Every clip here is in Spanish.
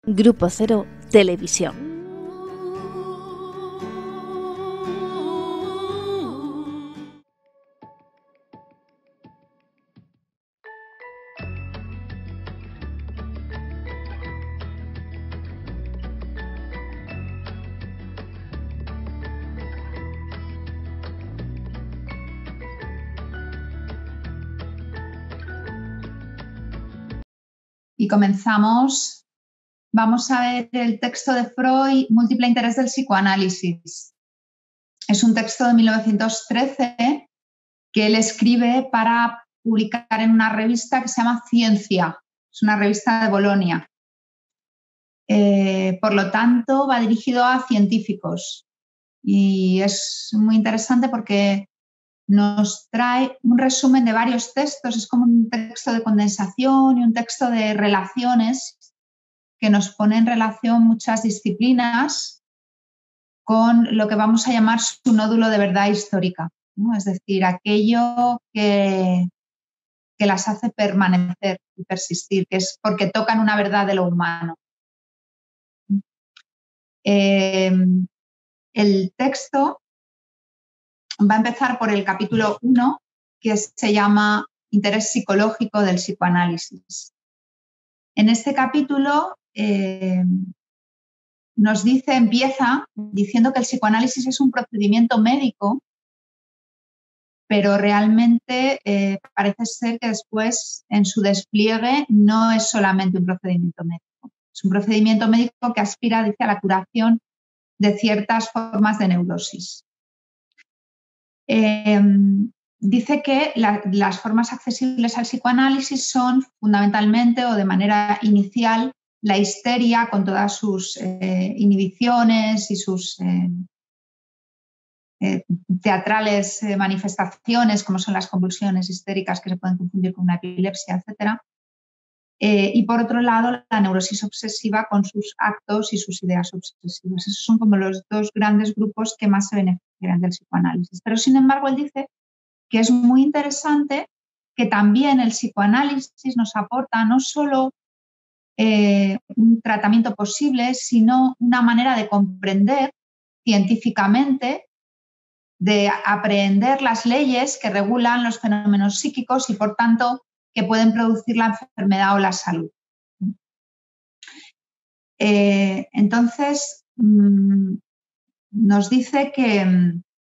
Grupo Cero Televisión. Y comenzamos. Vamos a ver el texto de Freud, Múltiple interés del psicoanálisis. Es un texto de 1913 que él escribe para publicar en una revista que se llama Ciencia. Es una revista de Bolonia. Por lo tanto, va dirigido a científicos. Y es muy interesante porque nos trae un resumen de varios textos. Es como un texto de condensación y un texto de relaciones que nos pone en relación muchas disciplinas con lo que vamos a llamar su nódulo de verdad histórica, ¿no? Es decir, aquello que las hace permanecer y persistir, que es porque tocan una verdad de lo humano. El texto va a empezar por el capítulo 1, que se llama Interés psicológico del psicoanálisis. En este capítulo empieza diciendo que el psicoanálisis es un procedimiento médico, pero realmente parece ser que después en su despliegue no es solamente un procedimiento médico. Es un procedimiento médico que aspira, dice, a la curación de ciertas formas de neurosis. Dice que las formas accesibles al psicoanálisis son fundamentalmente o de manera inicial la histeria con todas sus inhibiciones y sus teatrales manifestaciones, como son las convulsiones histéricas que se pueden confundir con una epilepsia, etc. Y por otro lado, la neurosis obsesiva con sus actos y sus ideas obsesivas. Esos son como los dos grandes grupos que más se benefician del psicoanálisis. Pero sin embargo, él dice que es muy interesante que también el psicoanálisis nos aporta no solo un tratamiento posible, sino una manera de comprender científicamente, de aprehender las leyes que regulan los fenómenos psíquicos y, por tanto, que pueden producir la enfermedad o la salud. Entonces, nos dice que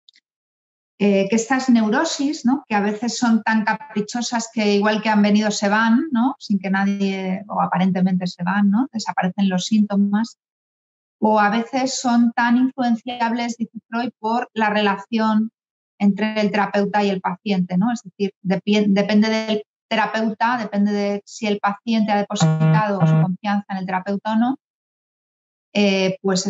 estas neurosis, ¿no?, que a veces son tan caprichosas que igual que han venido se van, ¿no?, sin que nadie, o aparentemente se van, ¿no?, desaparecen los síntomas, o a veces son tan influenciables, dice Freud, por la relación entre el terapeuta y el paciente, ¿no? Es decir, depende del terapeuta, depende de si el paciente ha depositado su confianza en el terapeuta o no, pues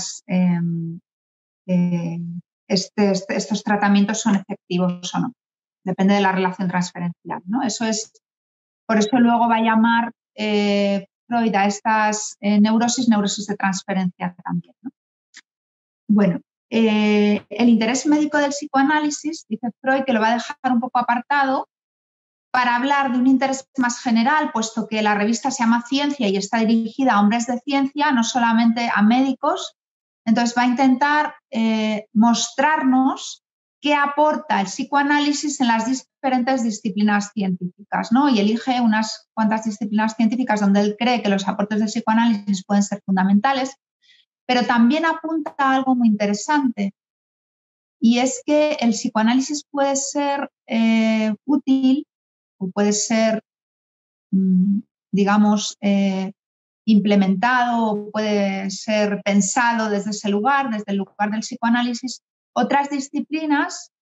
estos tratamientos son efectivos o no. Depende de la relación transferencial, ¿no? Por eso luego va a llamar Freud a estas neurosis de transferencia también, ¿no? Bueno, el interés médico del psicoanálisis, dice Freud, que lo va a dejar un poco apartado para hablar de un interés más general, puesto que la revista se llama Ciencia y está dirigida a hombres de ciencia, no solamente a médicos. Entonces va a intentar mostrarnos qué aporta el psicoanálisis en las diferentes disciplinas científicas, ¿no? Y elige unas cuantas disciplinas científicas donde él cree que los aportes del psicoanálisis pueden ser fundamentales, pero también apunta a algo muy interesante, y es que el psicoanálisis puede ser útil o puede ser, digamos, implementado o puede ser pensado desde ese lugar, desde el lugar del psicoanálisis, otras disciplinas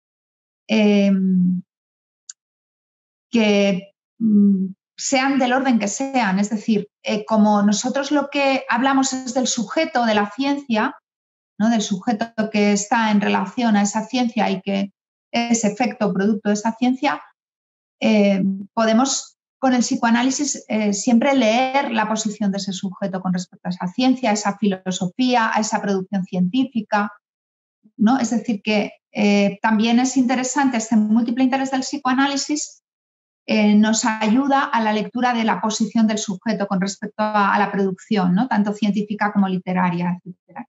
que sean del orden que sean. Es decir, como nosotros lo que hablamos es del sujeto de la ciencia, ¿no?, del sujeto que está en relación a esa ciencia y que es efecto o producto de esa ciencia, podemos con el psicoanálisis siempre leer la posición de ese sujeto con respecto a esa ciencia, a esa filosofía, a esa producción científica, ¿no? Es decir, que también es interesante este múltiple interés del psicoanálisis nos ayuda a la lectura de la posición del sujeto con respecto a la producción, ¿no? Tanto científica como literaria, etc.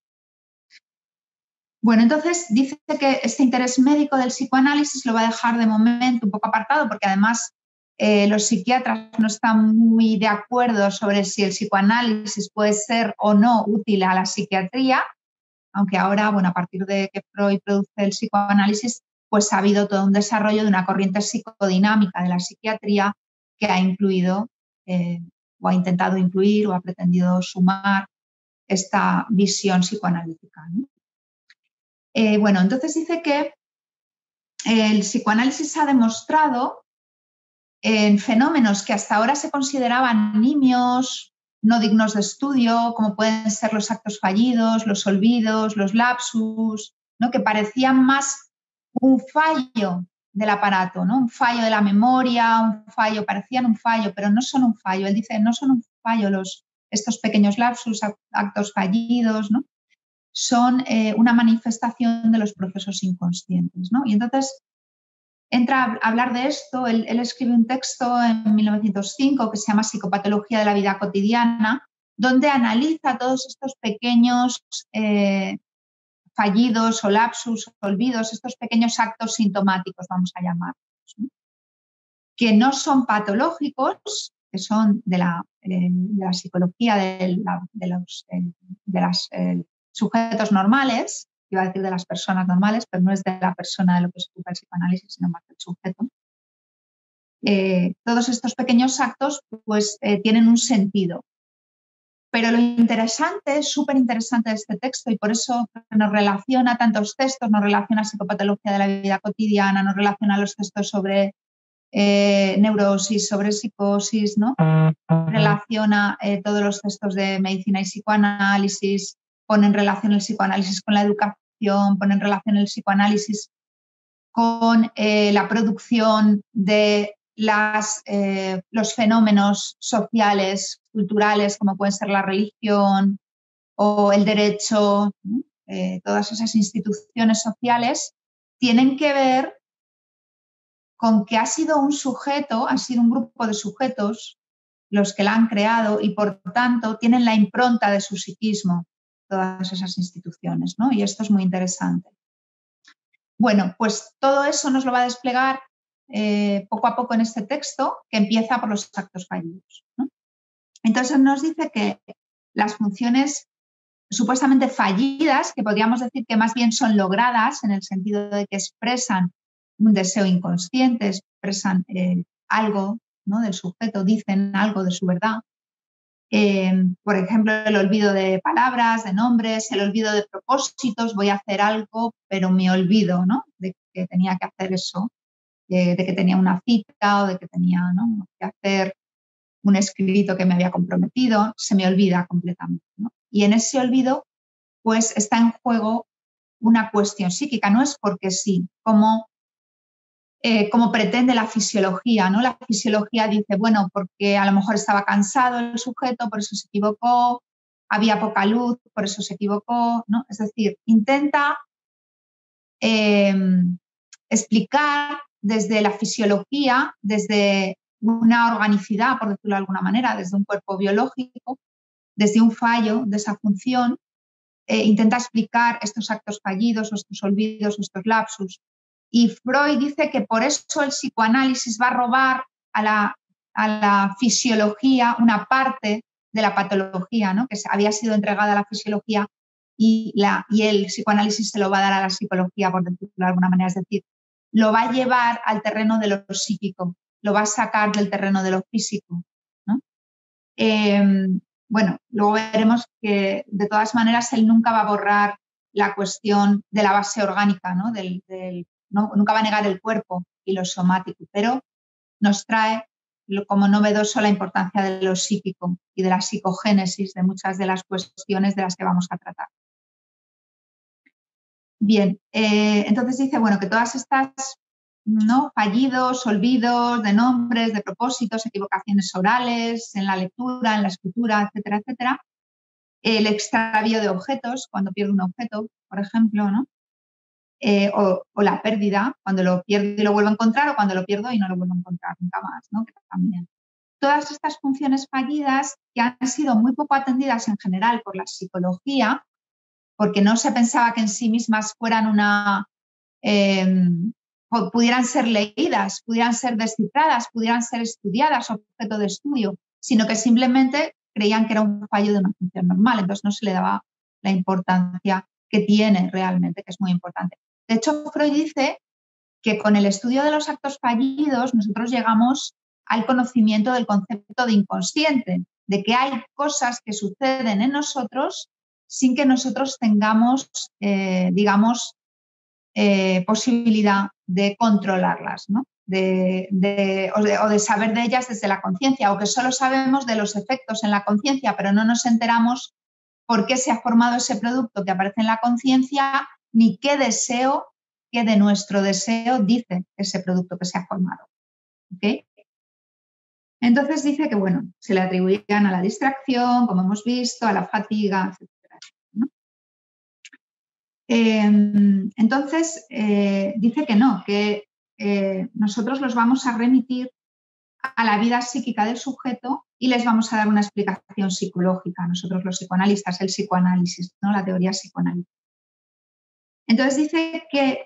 Bueno, entonces dice que este interés médico del psicoanálisis lo va a dejar de momento un poco apartado, porque además los psiquiatras no están muy de acuerdo sobre si el psicoanálisis puede ser o no útil a la psiquiatría, aunque ahora, bueno, a partir de que Freud produce el psicoanálisis, pues ha habido todo un desarrollo de una corriente psicodinámica de la psiquiatría que ha incluido o ha intentado incluir o ha pretendido sumar esta visión psicoanalítica, ¿no? Bueno, entonces dice que el psicoanálisis ha demostrado en fenómenos que hasta ahora se consideraban nimios, no dignos de estudio, como pueden ser los actos fallidos, los olvidos, los lapsus, ¿no? Que parecían más un fallo del aparato, ¿no? Un fallo de la memoria, parecían un fallo, pero no son un fallo. Él dice, no son un fallo estos pequeños lapsus, actos fallidos, ¿no? Son una manifestación de los procesos inconscientes, ¿no? Y entonces entra a hablar de esto. Él escribe un texto en 1905 que se llama Psicopatología de la vida cotidiana, donde analiza todos estos pequeños fallidos o lapsus, olvidos, estos pequeños actos sintomáticos, vamos a llamarlos, ¿no? Que no son patológicos, que son de la psicología de los sujetos normales, iba a decir de las personas normales, pero no es de la persona de lo que se ocupa el psicoanálisis, sino más del sujeto. Todos estos pequeños actos pues tienen un sentido. Pero lo interesante, súper interesante de este texto, y por eso nos relaciona tantos textos, nos relaciona psicopatología de la vida cotidiana, nos relaciona los textos sobre neurosis, sobre psicosis, ¿no? Relaciona todos los textos de medicina y psicoanálisis, pone en relación el psicoanálisis con la educación, pone en relación el psicoanálisis con la producción de los fenómenos sociales, culturales, como pueden ser la religión o el derecho, ¿no? Todas esas instituciones sociales tienen que ver con que ha sido un sujeto, ha sido un grupo de sujetos los que la han creado y por tanto tienen la impronta de su psiquismo, todas esas instituciones, ¿no? Y esto es muy interesante. Bueno, pues todo eso nos lo va a desplegar poco a poco en este texto, que empieza por los actos fallidos, ¿no? Entonces nos dice que las funciones supuestamente fallidas, que podríamos decir que más bien son logradas en el sentido de que expresan un deseo inconsciente, expresan algo, ¿no? Del sujeto, dicen algo de su verdad. Por ejemplo, el olvido de palabras, de nombres, el olvido de propósitos, voy a hacer algo, pero me olvido, ¿no? De que tenía que hacer eso, de que tenía una cita o de que tenía, ¿no? que hacer un escrito que me había comprometido, se me olvida completamente, ¿no? Y en ese olvido, pues está en juego una cuestión psíquica, no es porque sí, como pretende la fisiología, ¿no? La fisiología dice, bueno, porque a lo mejor estaba cansado el sujeto, por eso se equivocó, había poca luz, por eso se equivocó, ¿no? Es decir, intenta explicar desde la fisiología, desde una organicidad, por decirlo de alguna manera, desde un cuerpo biológico, desde un fallo de esa función, intenta explicar estos actos fallidos, o estos olvidos, o estos lapsus. Y Freud dice que por eso el psicoanálisis va a robar a la fisiología una parte de la patología, ¿no? Que había sido entregada a la fisiología y el psicoanálisis se lo va a dar a la psicología, por decirlo de alguna manera. Es decir, lo va a llevar al terreno de lo psíquico, lo va a sacar del terreno de lo físico, ¿no? Bueno, luego veremos que de todas maneras él nunca va a borrar la cuestión de la base orgánica, ¿no? Nunca va a negar el cuerpo y lo somático, pero nos trae como novedoso la importancia de lo psíquico y de la psicogénesis de muchas de las cuestiones de las que vamos a tratar. Bien, entonces dice, bueno, que todas estas, ¿no? Fallidos, olvidos de nombres, de propósitos, equivocaciones orales, en la lectura, en la escritura, etcétera, etcétera. El extravío de objetos, cuando pierde un objeto, por ejemplo, ¿no? o la pérdida, cuando lo pierdo y lo vuelvo a encontrar, o cuando lo pierdo y no lo vuelvo a encontrar nunca más, ¿no? Que también. Todas estas funciones fallidas que han sido muy poco atendidas en general por la psicología, porque no se pensaba que en sí mismas fueran pudieran ser leídas, pudieran ser descifradas, pudieran ser estudiadas, objeto de estudio, sino que simplemente creían que era un fallo de una función normal, entonces no se le daba la importancia que tiene realmente, que es muy importante. De hecho, Freud dice que con el estudio de los actos fallidos nosotros llegamos al conocimiento del concepto de inconsciente, de que hay cosas que suceden en nosotros sin que nosotros tengamos, posibilidad de controlarlas, ¿no? O de saber de ellas desde la conciencia, o que solo sabemos de los efectos en la conciencia, pero no nos enteramos por qué se ha formado ese producto que aparece en la conciencia, ni qué de nuestro deseo dice ese producto que se ha formado. ¿Okay? Entonces dice que, bueno, se le atribuían a la distracción, como hemos visto, a la fatiga, etc. ¿no? Entonces, dice que no, que nosotros los vamos a remitir a la vida psíquica del sujeto y les vamos a dar una explicación psicológica, nosotros los psicoanalistas, el psicoanálisis, ¿no? La teoría psicoanalítica. Entonces dice que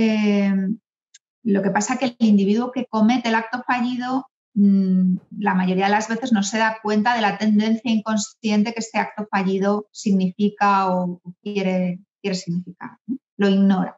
lo que pasa es que el individuo que comete el acto fallido la mayoría de las veces no se da cuenta de la tendencia inconsciente que este acto fallido significa o quiere significar, ¿no? Lo ignora.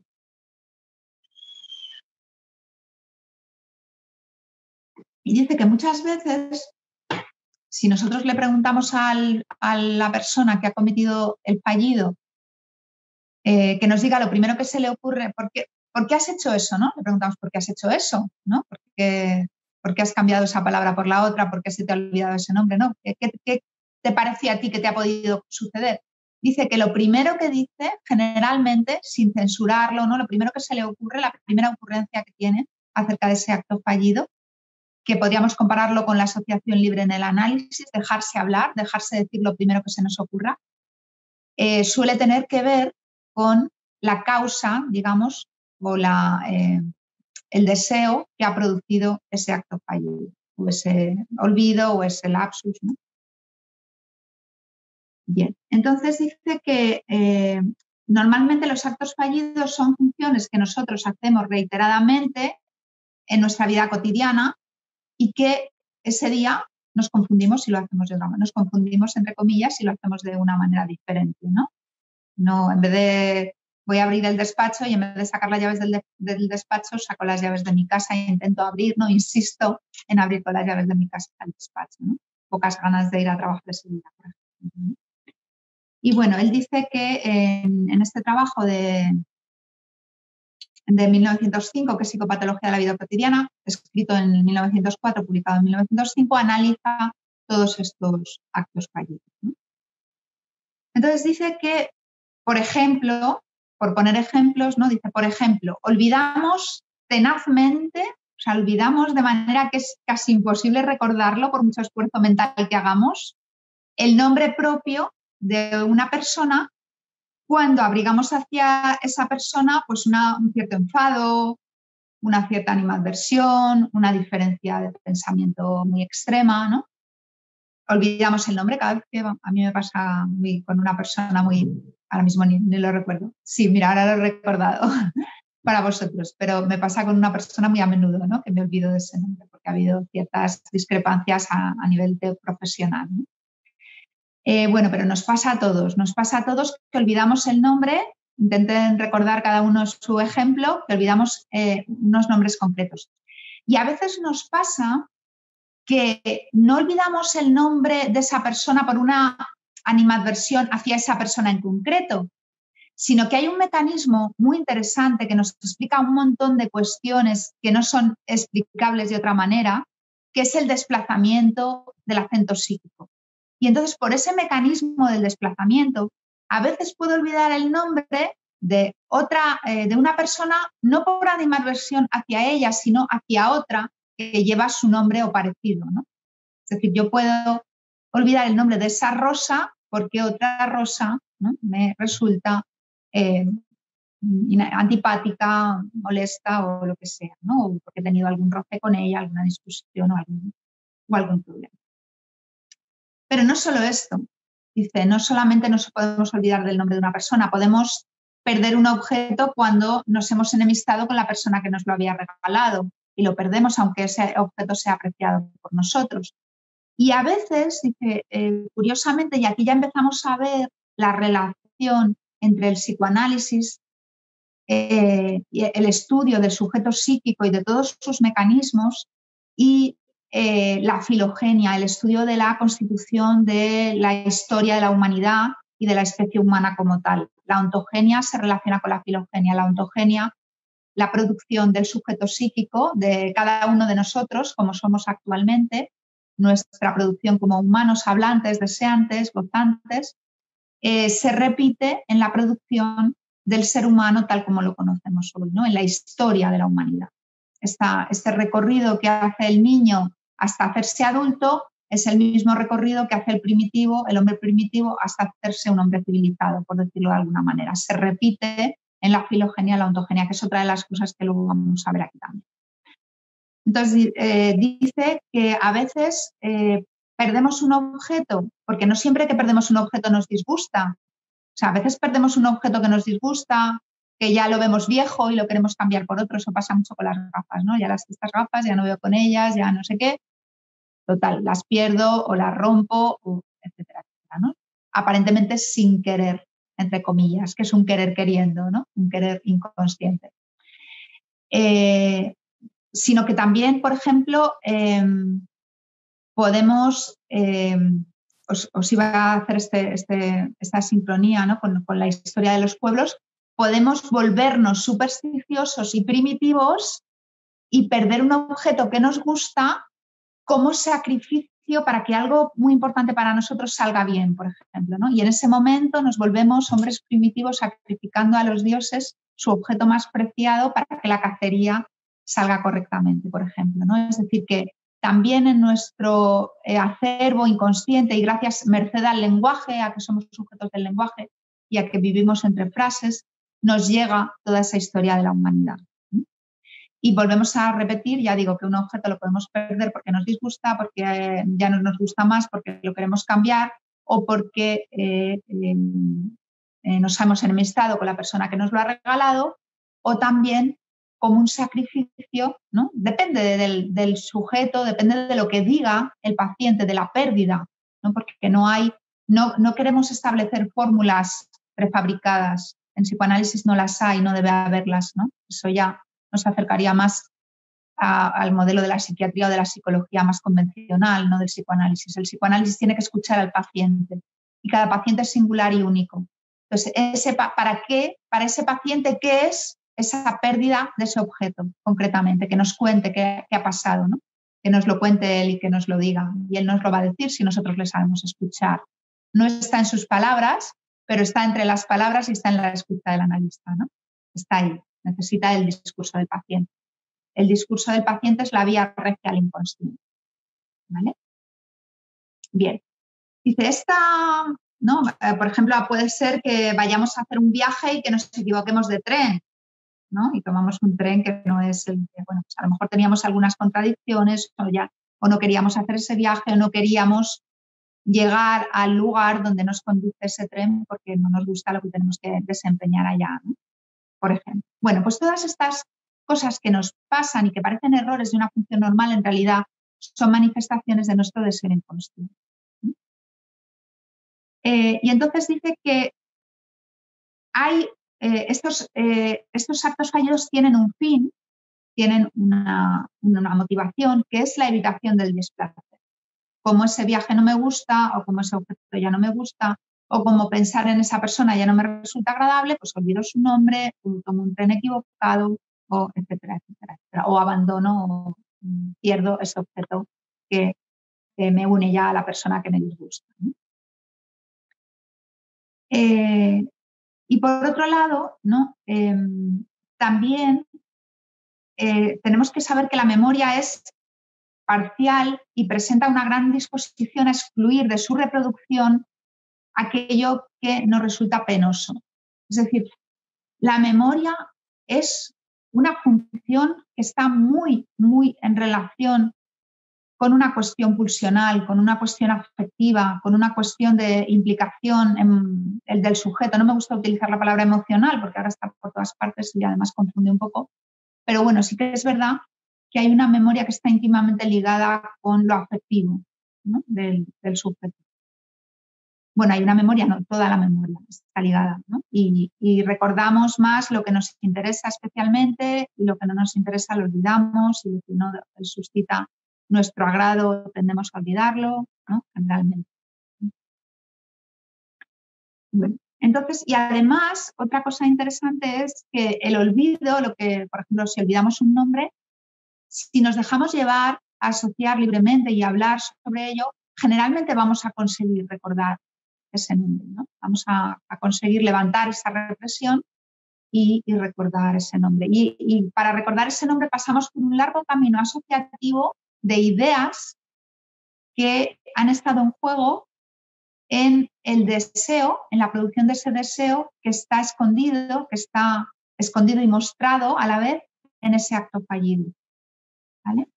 Y dice que muchas veces, si nosotros le preguntamos a la persona que ha cometido el fallido, que nos diga lo primero que se le ocurre, ¿por qué has hecho eso? ¿No? Le preguntamos, ¿por qué has hecho eso? ¿No? ¿Por qué has cambiado esa palabra por la otra? ¿Por qué se te ha olvidado ese nombre? ¿No? ¿Qué te parece a ti que te ha podido suceder? Dice que lo primero que dice, generalmente, sin censurarlo, ¿no? Lo primero que se le ocurre, la primera ocurrencia que tiene acerca de ese acto fallido, que podríamos compararlo con la asociación libre en el análisis, dejarse hablar, dejarse decir lo primero que se nos ocurra, suele tener que ver con la causa, digamos, o el deseo que ha producido ese acto fallido, o ese olvido o ese lapsus, ¿no? Bien, entonces dice que normalmente los actos fallidos son funciones que nosotros hacemos reiteradamente en nuestra vida cotidiana y que ese día nos confundimos si lo hacemos de otra manera, nos confundimos entre comillas si lo hacemos de una manera diferente, ¿no? No, en vez de voy a abrir el despacho y en vez de sacar las llaves del despacho, saco las llaves de mi casa e intento abrir, ¿no? Insisto en abrir con las llaves de mi casa al despacho, ¿no? Pocas ganas de ir a trabajar ese día, por ejemplo, ¿no? Y bueno, él dice que en este trabajo de 1905, que es Psicopatología de la vida cotidiana, escrito en 1904, publicado en 1905, analiza todos estos actos fallidos, ¿no? Entonces dice que, por ejemplo, por poner ejemplos, ¿no? Dice, por ejemplo, olvidamos tenazmente, o sea, olvidamos de manera que es casi imposible recordarlo por mucho esfuerzo mental que hagamos, el nombre propio de una persona cuando abrigamos hacia esa persona pues un cierto enfado, una cierta animadversión, una diferencia de pensamiento muy extrema, ¿no? Olvidamos el nombre cada vez que a mí me pasa con una persona ahora mismo ni lo recuerdo. Sí, mira, ahora lo he recordado para vosotros, pero me pasa con una persona muy a menudo, ¿no? Que me olvido de ese nombre porque ha habido ciertas discrepancias a nivel profesional, ¿no? Bueno, pero nos pasa a todos que olvidamos el nombre, intenten recordar cada uno su ejemplo, que olvidamos unos nombres concretos. Y a veces nos pasa que no olvidamos el nombre de esa persona por una animadversión hacia esa persona en concreto, sino que hay un mecanismo muy interesante que nos explica un montón de cuestiones que no son explicables de otra manera, que es el desplazamiento del acento psíquico. Y entonces, por ese mecanismo del desplazamiento, a veces puedo olvidar el nombre de una persona, no por animadversión hacia ella, sino hacia otra que lleva su nombre o parecido, ¿no? Es decir, yo puedo olvidar el nombre de esa Rosa porque otra Rosa, ¿no? Me resulta antipática, molesta o lo que sea, ¿no? O porque he tenido algún roce con ella, alguna discusión o algún problema. Pero no solo esto. Dice, no solamente nos podemos olvidar del nombre de una persona, podemos perder un objeto cuando nos hemos enemistado con la persona que nos lo había regalado y lo perdemos aunque ese objeto sea apreciado por nosotros. Y a veces, dice, curiosamente, y aquí ya empezamos a ver la relación entre el psicoanálisis y el estudio del sujeto psíquico y de todos sus mecanismos y la filogenia, el estudio de la constitución de la historia de la humanidad y de la especie humana como tal. La ontogenia se relaciona con la filogenia. La ontogenia, la producción del sujeto psíquico de cada uno de nosotros, como somos actualmente, nuestra producción como humanos hablantes, deseantes, gozantes, se repite en la producción del ser humano tal como lo conocemos hoy, ¿no? En la historia de la humanidad. Este recorrido que hace el niño hasta hacerse adulto es el mismo recorrido que hace el hombre primitivo, hasta hacerse un hombre civilizado, por decirlo de alguna manera. Se repite en la filogenia, la ontogenia, que es otra de las cosas que luego vamos a ver aquí también. Entonces, dice que a veces perdemos un objeto, porque no siempre que perdemos un objeto nos disgusta. O sea, a veces perdemos un objeto que nos disgusta, que ya lo vemos viejo y lo queremos cambiar por otro. Eso pasa mucho con las gafas, ¿no? Ya estas gafas, ya no veo con ellas, ya no sé qué. Total, las pierdo o las rompo, etcétera, etcétera, ¿no? Aparentemente sin querer, entre comillas, que es un querer queriendo, ¿no? Un querer inconsciente. Sino que también, por ejemplo, podemos, os iba a hacer esta sincronía, ¿no? con la historia de los pueblos, podemos volvernos supersticiosos y primitivos y perder un objeto que nos gusta como sacrificio para que algo muy importante para nosotros salga bien, por ejemplo, ¿no? Y en ese momento nos volvemos hombres primitivos sacrificando a los dioses su objeto más preciado para que la cacería salga correctamente, por ejemplo, ¿no? Es decir, que también en nuestro acervo inconsciente y gracias merced al lenguaje, a que somos sujetos del lenguaje y a que vivimos entre frases, nos llega toda esa historia de la humanidad. Y volvemos a repetir, ya digo que un objeto lo podemos perder porque nos disgusta, porque ya no nos gusta más, porque lo queremos cambiar o porque nos hemos enemistado con la persona que nos lo ha regalado, o también como un sacrificio, ¿no? Depende del sujeto, depende de lo que diga el paciente, de la pérdida, ¿no? Porque no queremos establecer fórmulas prefabricadas. En psicoanálisis no las hay, no debe haberlas, ¿no? Eso ya nos acercaría más al modelo de la psiquiatría o de la psicología más convencional, no del psicoanálisis. El psicoanálisis tiene que escuchar al paciente y cada paciente es singular y único. Entonces, para ese paciente, ¿qué es esa pérdida de ese objeto concretamente? Que nos cuente qué ha pasado, ¿no? Que nos lo cuente él y que nos lo diga. Y él nos lo va a decir si nosotros le sabemos escuchar. No está en sus palabras, pero está entre las palabras y está en la escucha del analista, ¿no? Está ahí. Necesita el discurso del paciente. El discurso del paciente es la vía regia al inconsciente. ¿Vale? Bien. Dice, ¿no? Por ejemplo, puede ser que vayamos a hacer un viaje y que nos equivoquemos de tren, ¿no? Y tomamos un tren que no es el que, bueno, pues a lo mejor teníamos algunas contradicciones o no queríamos hacer ese viaje o no queríamos llegar al lugar donde nos conduce ese tren porque no nos gusta lo que tenemos que desempeñar allá, ¿no? Por ejemplo. Bueno, pues todas estas cosas que nos pasan y que parecen errores de una función normal, en realidad son manifestaciones de nuestro deseo inconsciente. Y entonces dice que hay estos actos fallidos tienen un fin, tienen una motivación, que es la evitación del desplacer. Como ese viaje no me gusta, o como ese objeto ya no me gusta, o como pensar en esa persona ya no me resulta agradable, pues olvido su nombre, o tomo un tren equivocado, o etcétera, etcétera, etcétera. O abandono o pierdo ese objeto que me une ya a la persona que me disgusta, ¿no? Y por otro lado, ¿no? También tenemos que saber que la memoria es parcial y presenta una gran disposición a excluir de su reproducción aquello que nos resulta penoso. Es decir, La memoria es una función que está muy, muy en relación con una cuestión pulsional, con una cuestión afectiva, con una cuestión de implicación en el del sujeto. No me gusta utilizar la palabra emocional porque ahora está por todas partes y además confunde un poco. Pero bueno, sí que es verdad que hay una memoria que está íntimamente ligada con lo afectivo, ¿no? del sujeto. Bueno, hay una memoria, no, toda la memoria está ligada, ¿no? Y recordamos más lo que nos interesa especialmente y lo que no nos interesa lo olvidamos y lo que no suscita nuestro agrado tendemos a olvidarlo, ¿no? Generalmente. Bueno, entonces, y además, otra cosa interesante es que el olvido, lo que, por ejemplo, si olvidamos un nombre, si nos dejamos llevar a asociar libremente y hablar sobre ello, generalmente vamos a conseguir recordar ese nombre, ¿no? Vamos a conseguir levantar esa represión y recordar ese nombre. Y para recordar ese nombre pasamos por un largo camino asociativo de ideas que han estado en juego en el deseo, en la producción de ese deseo que está escondido y mostrado a la vez en ese acto fallido. ¿Vale?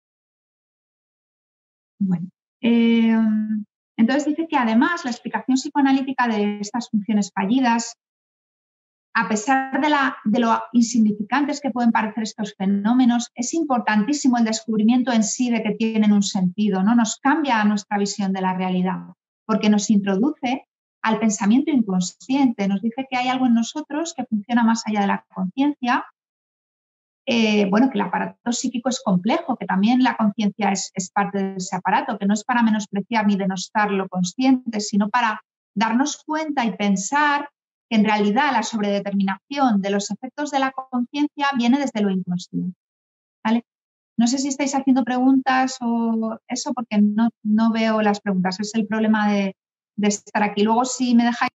Bueno, entonces dice que además la explicación psicoanalítica de estas funciones fallidas, a pesar de lo insignificantes que pueden parecer estos fenómenos, es importantísimo el descubrimiento en sí de que tienen un sentido, ¿no? Nos cambia nuestra visión de la realidad, porque nos introduce al pensamiento inconsciente, nos dice que hay algo en nosotros que funciona más allá de la conciencia. Bueno, que el aparato psíquico es complejo, que también la conciencia es parte de ese aparato, que no es para menospreciar ni denostar lo consciente, sino para darnos cuenta y pensar que en realidad la sobredeterminación de los efectos de la conciencia viene desde lo inconsciente. ¿Vale? No sé si estáis haciendo preguntas o eso, porque no veo las preguntas. Es el problema de estar aquí. Luego, si me dejáis...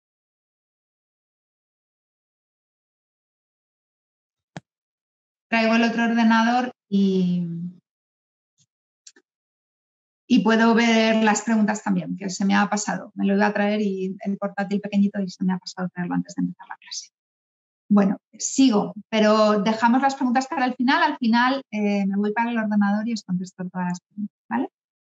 Traigo el otro ordenador y puedo ver las preguntas también, que se me ha pasado. Me lo iba a traer y el portátil pequeñito y se me ha pasado traerlo antes de empezar la clase. Bueno, sigo, pero dejamos las preguntas para el final. Al final me voy para el ordenador y os contesto todas las preguntas, ¿vale?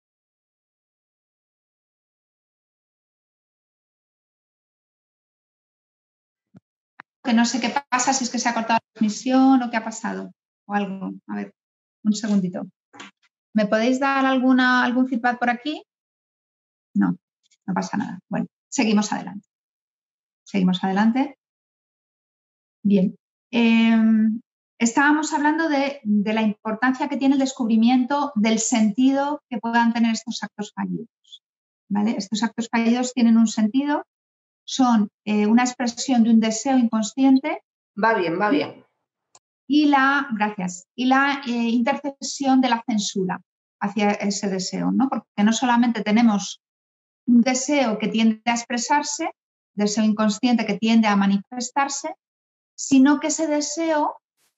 Que no sé qué pasa, si es que se ha cortado la transmisión o qué ha pasado o algo. A ver, un segundito. ¿Me podéis dar algún feedback por aquí? No, no pasa nada. Bueno, seguimos adelante. Seguimos adelante. Bien. Estábamos hablando de la importancia que tiene el descubrimiento del sentido que puedan tener estos actos fallidos. ¿Vale? Estos actos fallidos tienen un sentido, son una expresión de un deseo inconsciente. Va bien, va bien. Y la intercesión de la censura hacia ese deseo, ¿no? Porque no solamente tenemos un deseo que tiende a expresarse, deseo inconsciente que tiende a manifestarse, sino que ese deseo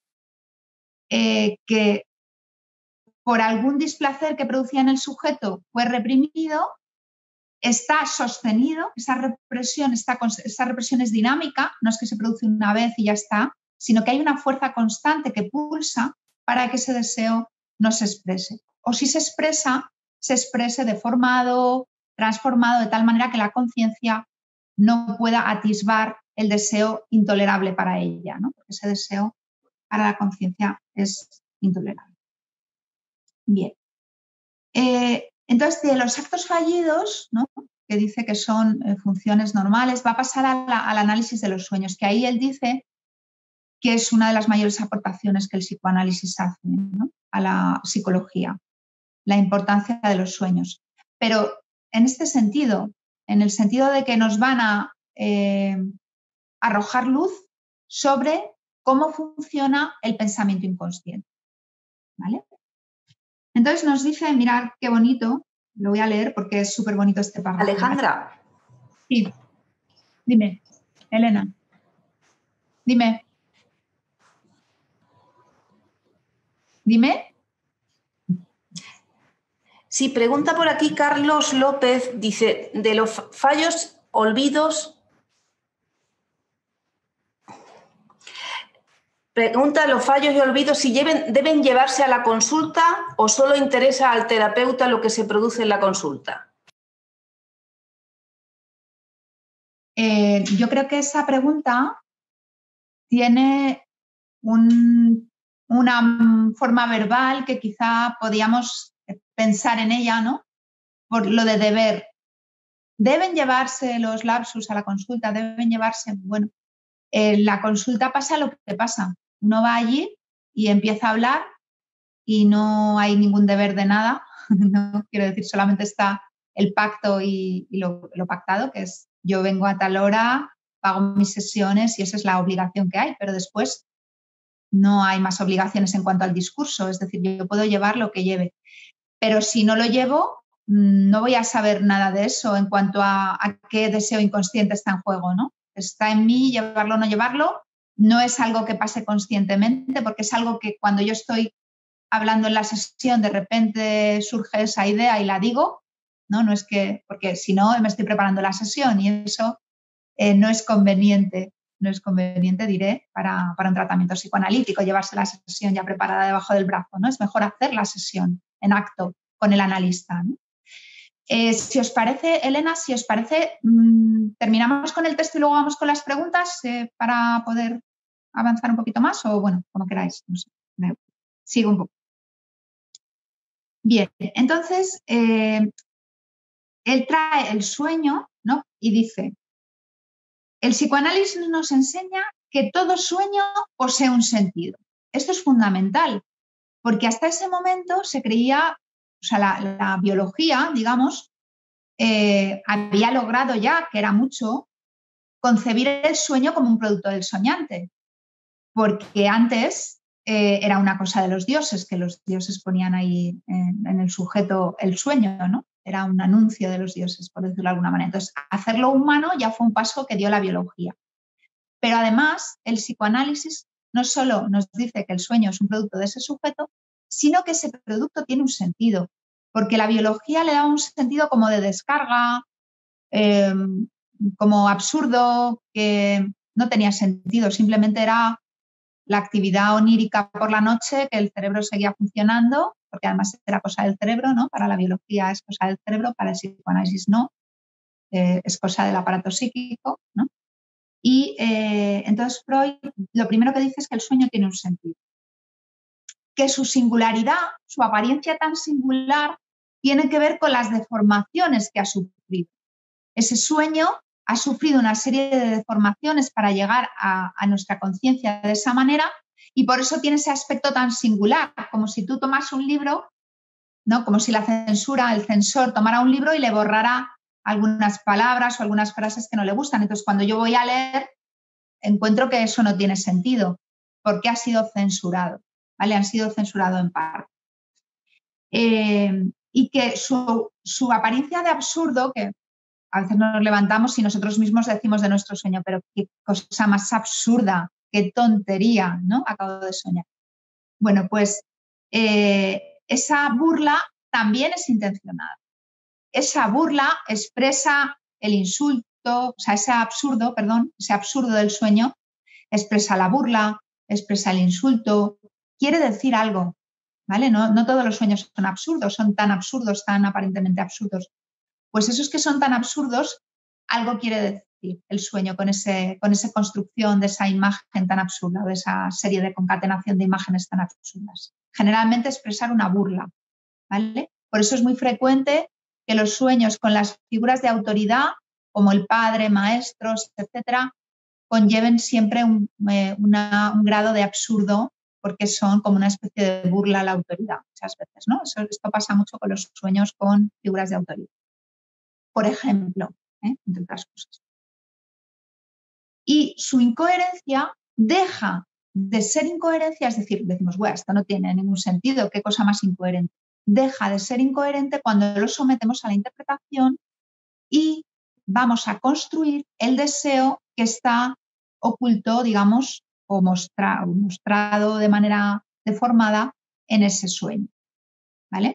que por algún displacer que producía en el sujeto fue reprimido, está sostenido, esa represión es dinámica, no es que se produce una vez y ya está, sino que hay una fuerza constante que pulsa para que ese deseo no se exprese. O si se exprese deformado, transformado, de tal manera que la conciencia no pueda atisbar el deseo intolerable para ella, ¿no? Porque ese deseo para la conciencia es intolerable. Bien. Entonces, de los actos fallidos, ¿no? Que dice que son funciones normales, va a pasar al análisis de los sueños, que ahí él dice que es una de las mayores aportaciones que el psicoanálisis hace, ¿no? A la psicología, la importancia de los sueños. Pero en este sentido, en el sentido de que nos van a arrojar luz sobre cómo funciona el pensamiento inconsciente. ¿Vale? Entonces nos dice, mirad qué bonito, lo voy a leer porque es súper bonito este párrafo. Alejandra. Sí, dime, Elena. Dime. Dime. Sí, pregunta por aquí Carlos López, dice, de los fallos, olvidos, Pregunta, ¿los fallos y olvidos si deben llevarse a la consulta o solo interesa al terapeuta lo que se produce en la consulta? Yo creo que esa pregunta tiene una forma verbal que quizá podíamos pensar en ella, ¿no? Por lo de deber. ¿Deben llevarse los lapsus a la consulta? ¿Deben llevarse? Bueno, en la consulta pasa lo que pasa. Uno va allí y empieza a hablar y no hay ningún deber de nada. No quiero decir, solamente está el pacto y lo pactado, que es yo vengo a tal hora, pago mis sesiones y esa es la obligación que hay, pero después no hay más obligaciones en cuanto al discurso, es decir, yo puedo llevar lo que lleve, pero si no lo llevo, no voy a saber nada de eso en cuanto a qué deseo inconsciente está en juego, ¿no? Está en mí llevarlo o no llevarlo, no es algo que pase conscientemente, porque es algo que cuando yo estoy hablando en la sesión, de repente surge esa idea y la digo, ¿no? No es que, porque si no, me estoy preparando la sesión y eso no es conveniente. No es conveniente, diré, para un tratamiento psicoanalítico, llevarse la sesión ya preparada debajo del brazo, ¿no? Es mejor hacer la sesión en acto con el analista, ¿no? Si os parece, Elena, si os parece, terminamos con el texto y luego vamos con las preguntas para poder avanzar un poquito más o, bueno, como queráis. No sé, sigo un poco. Bien, entonces, él trae el sueño, ¿no? Y dice, el psicoanálisis nos enseña que todo sueño posee un sentido. Esto es fundamental, porque hasta ese momento se creía, o sea, la biología, digamos, había logrado ya, que era mucho, concebir el sueño como un producto del soñante, porque antes era una cosa de los dioses, que los dioses ponían ahí en el sujeto el sueño, ¿no? Era un anuncio de los dioses, por decirlo de alguna manera. Entonces, hacerlo humano ya fue un paso que dio la biología. Pero además, el psicoanálisis no solo nos dice que el sueño es un producto de ese sujeto, sino que ese producto tiene un sentido, porque la biología le daba un sentido como de descarga, como absurdo, que no tenía sentido, simplemente era la actividad onírica por la noche, que el cerebro seguía funcionando, porque además era cosa del cerebro, ¿no? Para la biología es cosa del cerebro, para el psicoanálisis no, es cosa del aparato psíquico, ¿no? Y entonces Freud lo primero que dice es que el sueño tiene un sentido. Que su singularidad, su apariencia tan singular, tiene que ver con las deformaciones que ha sufrido. Ese sueño ha sufrido una serie de deformaciones para llegar a nuestra conciencia de esa manera y por eso tiene ese aspecto tan singular, como si tú tomas un libro, ¿no? Como si la censura, el censor tomara un libro y le borrara algunas palabras o algunas frases que no le gustan. Entonces, cuando yo voy a leer, encuentro que eso no tiene sentido, porque ha sido censurado, ¿vale? Han sido censurados en parte. Y que su apariencia de absurdo, que a veces nos levantamos y nosotros mismos decimos de nuestro sueño, pero qué cosa más absurda, qué tontería, ¿no? Acabo de soñar. Bueno, pues esa burla también es intencionada. Esa burla expresa el insulto, o sea, ese absurdo del sueño, expresa la burla, expresa el insulto, quiere decir algo, ¿vale? No todos los sueños son absurdos, son tan absurdos, tan aparentemente absurdos. Pues esos que son tan absurdos, algo quiere decir el sueño con esa construcción de esa imagen tan absurda, de esa serie de concatenación de imágenes tan absurdas. Generalmente expresar una burla, ¿vale? Por eso es muy frecuente que los sueños con las figuras de autoridad, como el padre, maestros, etcétera, conlleven siempre un grado de absurdo, porque son como una especie de burla a la autoridad muchas veces, ¿no? Esto pasa mucho con los sueños con figuras de autoridad. Por ejemplo, entre otras cosas. Y su incoherencia deja de ser incoherencia, es decir, decimos, bueno, esto no tiene ningún sentido, qué cosa más incoherente. Deja de ser incoherente cuando lo sometemos a la interpretación y vamos a construir el deseo que está oculto, digamos, o mostrado de manera deformada en ese sueño, ¿vale?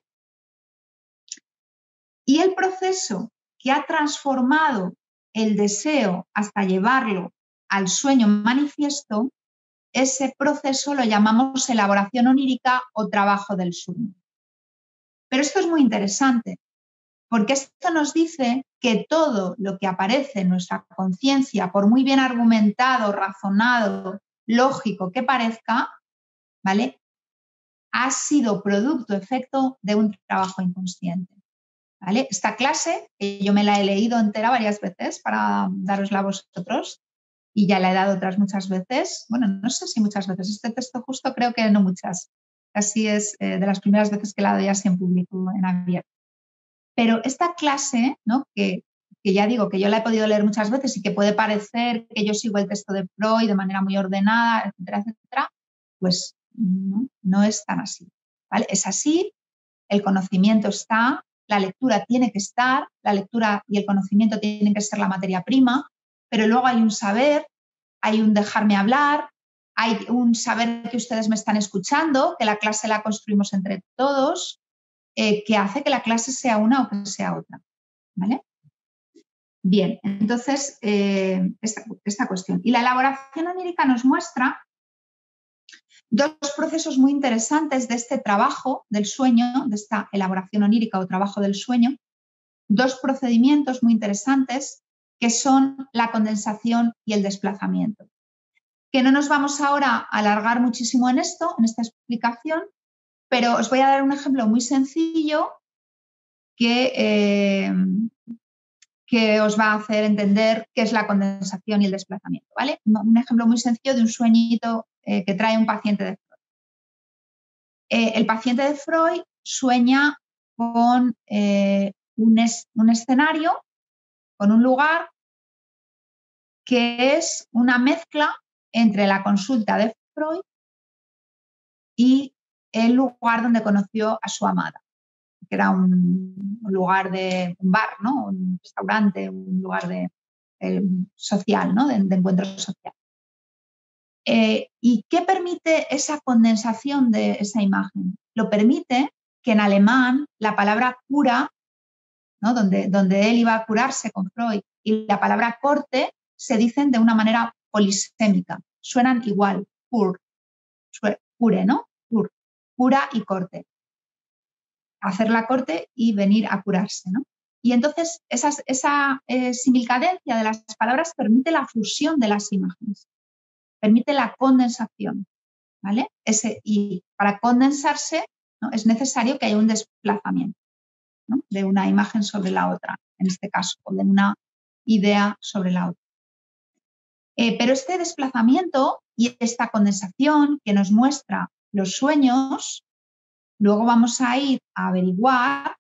Y el proceso que ha transformado el deseo hasta llevarlo al sueño manifiesto ese proceso lo llamamos elaboración onírica o trabajo del sueño. Pero esto es muy interesante, porque esto nos dice que todo lo que aparece en nuestra conciencia, por muy bien argumentado, razonado, lógico que parezca, ¿vale?, ha sido producto, efecto de un trabajo inconsciente. ¿Vale? Esta clase, yo me la he leído entera varias veces para darosla a vosotros y ya la he dado otras muchas veces. Bueno, no sé si muchas veces. Este texto justo creo que no muchas. Casi es de las primeras veces que la doy así en público, en abierto. Pero esta clase, ¿no?, que ya digo que yo la he podido leer muchas veces y que puede parecer que yo sigo el texto de Freud de manera muy ordenada, etcétera, etcétera, pues no es tan así. ¿Vale? Es así, el conocimiento está, la lectura tiene que estar, la lectura y el conocimiento tienen que ser la materia prima, pero luego hay un saber, hay un dejarme hablar, hay un saber que ustedes me están escuchando, que la clase la construimos entre todos, que hace que la clase sea una o que sea otra. ¿Vale? Bien, entonces, esta cuestión. Y la elaboración onírica nos muestra dos procesos muy interesantes de este trabajo del sueño, de esta elaboración onírica o trabajo del sueño, dos procedimientos muy interesantes que son la condensación y el desplazamiento. Que no nos vamos ahora a alargar muchísimo en esto, en esta explicación, pero os voy a dar un ejemplo muy sencillo que os va a hacer entender qué es la condensación y el desplazamiento, ¿vale? Un ejemplo muy sencillo de un sueñito que trae un paciente de Freud. El paciente de Freud sueña con un escenario, con un lugar que es una mezcla entre la consulta de Freud y el lugar donde conoció a su amada, que era un lugar de un bar, ¿no?, un restaurante, un lugar social, ¿no?, de encuentro social. ¿Y qué permite esa condensación de esa imagen? Lo permite que en alemán la palabra cura, ¿no?, donde él iba a curarse con Freud, y la palabra corte se dicen de una manera polisémica, suenan igual, cure, ¿no? Cura y corte. Hacer la corte y venir a curarse, ¿no? Y entonces esa similcadencia de las palabras permite la fusión de las imágenes, permite la condensación, ¿vale? Y para condensarse, ¿no?, es necesario que haya un desplazamiento, ¿no?, de una imagen sobre la otra, en este caso, o de una idea sobre la otra. Pero este desplazamiento y esta condensación que nos muestra los sueños, luego vamos a ir a averiguar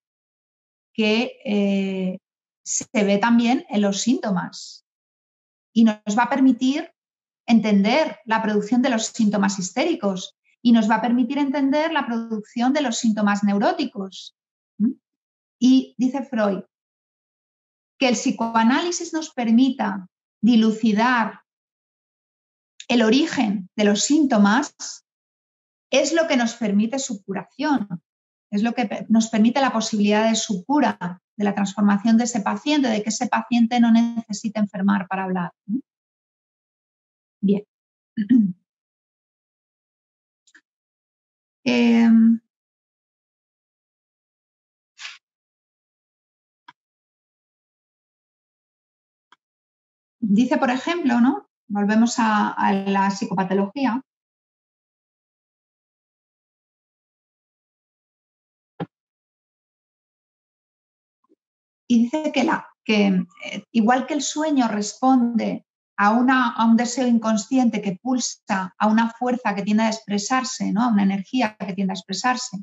que se ve también en los síntomas y nos va a permitir entender la producción de los síntomas histéricos y nos va a permitir entender la producción de los síntomas neuróticos. Y dice Freud que el psicoanálisis nos permita dilucidar el origen de los síntomas es lo que nos permite su curación, es lo que nos permite la posibilidad de su cura, de la transformación de ese paciente, de que ese paciente no necesite enfermar para hablar. Bien. Dice, por ejemplo, ¿no?, volvemos a la psicopatología. Y dice que igual que el sueño responde a un deseo inconsciente que pulsa a una fuerza que tiende a expresarse, ¿no?, a una energía que tiende a expresarse,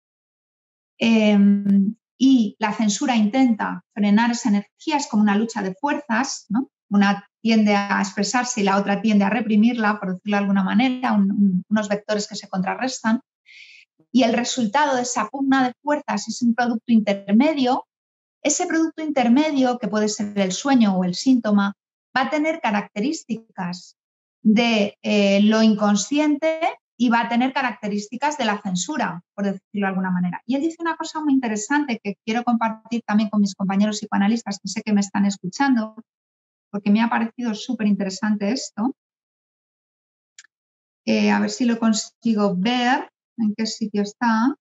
y la censura intenta frenar esa energía, es como una lucha de fuerzas, ¿no? Una tiende a expresarse y la otra tiende a reprimirla, por decirlo de alguna manera, unos vectores que se contrarrestan. Y el resultado de esa pugna de fuerzas es un producto intermedio. Ese producto intermedio, que puede ser el sueño o el síntoma, va a tener características de lo inconsciente y va a tener características de la censura, por decirlo de alguna manera. Y él dice una cosa muy interesante que quiero compartir también con mis compañeros psicoanalistas, que sé que me están escuchando, porque me ha parecido súper interesante esto. A ver si lo consigo ver, en qué sitio está.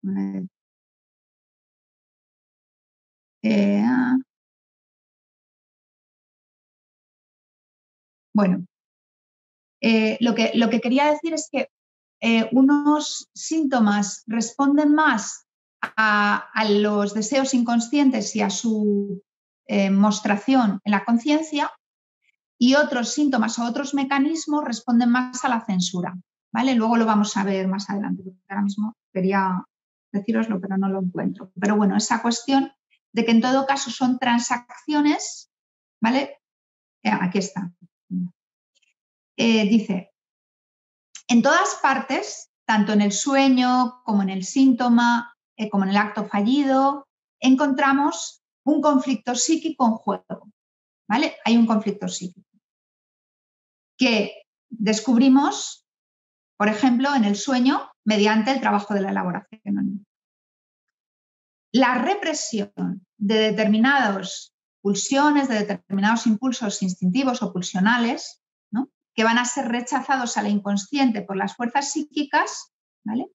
Bueno, lo que quería decir es que unos síntomas responden más a los deseos inconscientes y a su mostración en la conciencia, y otros síntomas o otros mecanismos responden más a la censura, ¿vale? Luego lo vamos a ver más adelante, porque ahora mismo quería decíroslo, pero no lo encuentro. Pero bueno, esa cuestión de que en todo caso son transacciones, ¿vale? Aquí está. Dice, en todas partes, tanto en el sueño como en el síntoma, como en el acto fallido, encontramos un conflicto psíquico en juego, ¿vale? Hay un conflicto psíquico que descubrimos, por ejemplo, en el sueño mediante el trabajo de la elaboración. La represión de determinadas pulsiones, de determinados impulsos instintivos o pulsionales, ¿no?, que van a ser rechazados a la inconsciente por las fuerzas psíquicas, ¿vale?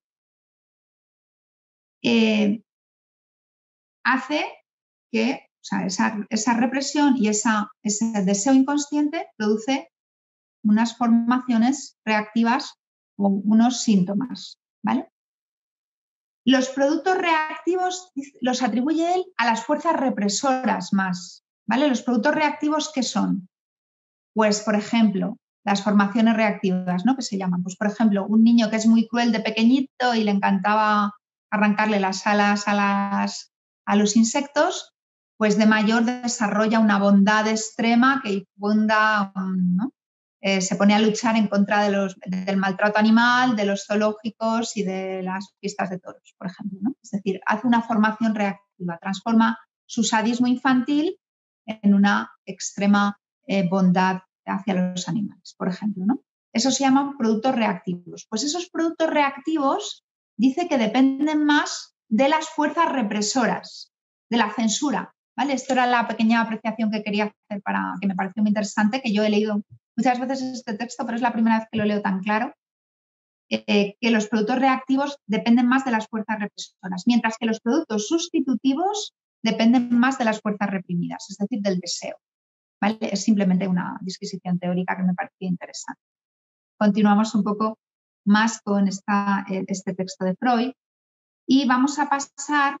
Hace que, o sea, esa represión y ese deseo inconsciente produce unas formaciones reactivas o unos síntomas, ¿vale? Los productos reactivos los atribuye él a las fuerzas represoras más, ¿vale? Los productos reactivos, ¿qué son? Pues, por ejemplo, las formaciones reactivas, ¿no?, que se llaman. Pues, por ejemplo, un niño que es muy cruel de pequeñito y le encantaba arrancarle las alas a los insectos, pues de mayor desarrolla una bondad extrema que infunda, ¿no? Se pone a luchar en contra del maltrato animal, de los zoológicos y de las fiestas de toros, por ejemplo, ¿no? Es decir, hace una formación reactiva, transforma su sadismo infantil en una extrema bondad hacia los animales, por ejemplo, ¿no? Eso se llaman productos reactivos. Pues esos productos reactivos dice que dependen más de las fuerzas represoras, de la censura, ¿vale? Esto era la pequeña apreciación que quería hacer, que me pareció muy interesante, que yo he leído muchas veces este texto, pero es la primera vez que lo leo tan claro, que los productos reactivos dependen más de las fuerzas represoras, mientras que los productos sustitutivos dependen más de las fuerzas reprimidas, es decir, del deseo, ¿vale? Es simplemente una disquisición teórica que me parecía interesante. Continuamos un poco más con este texto de Freud y vamos a pasar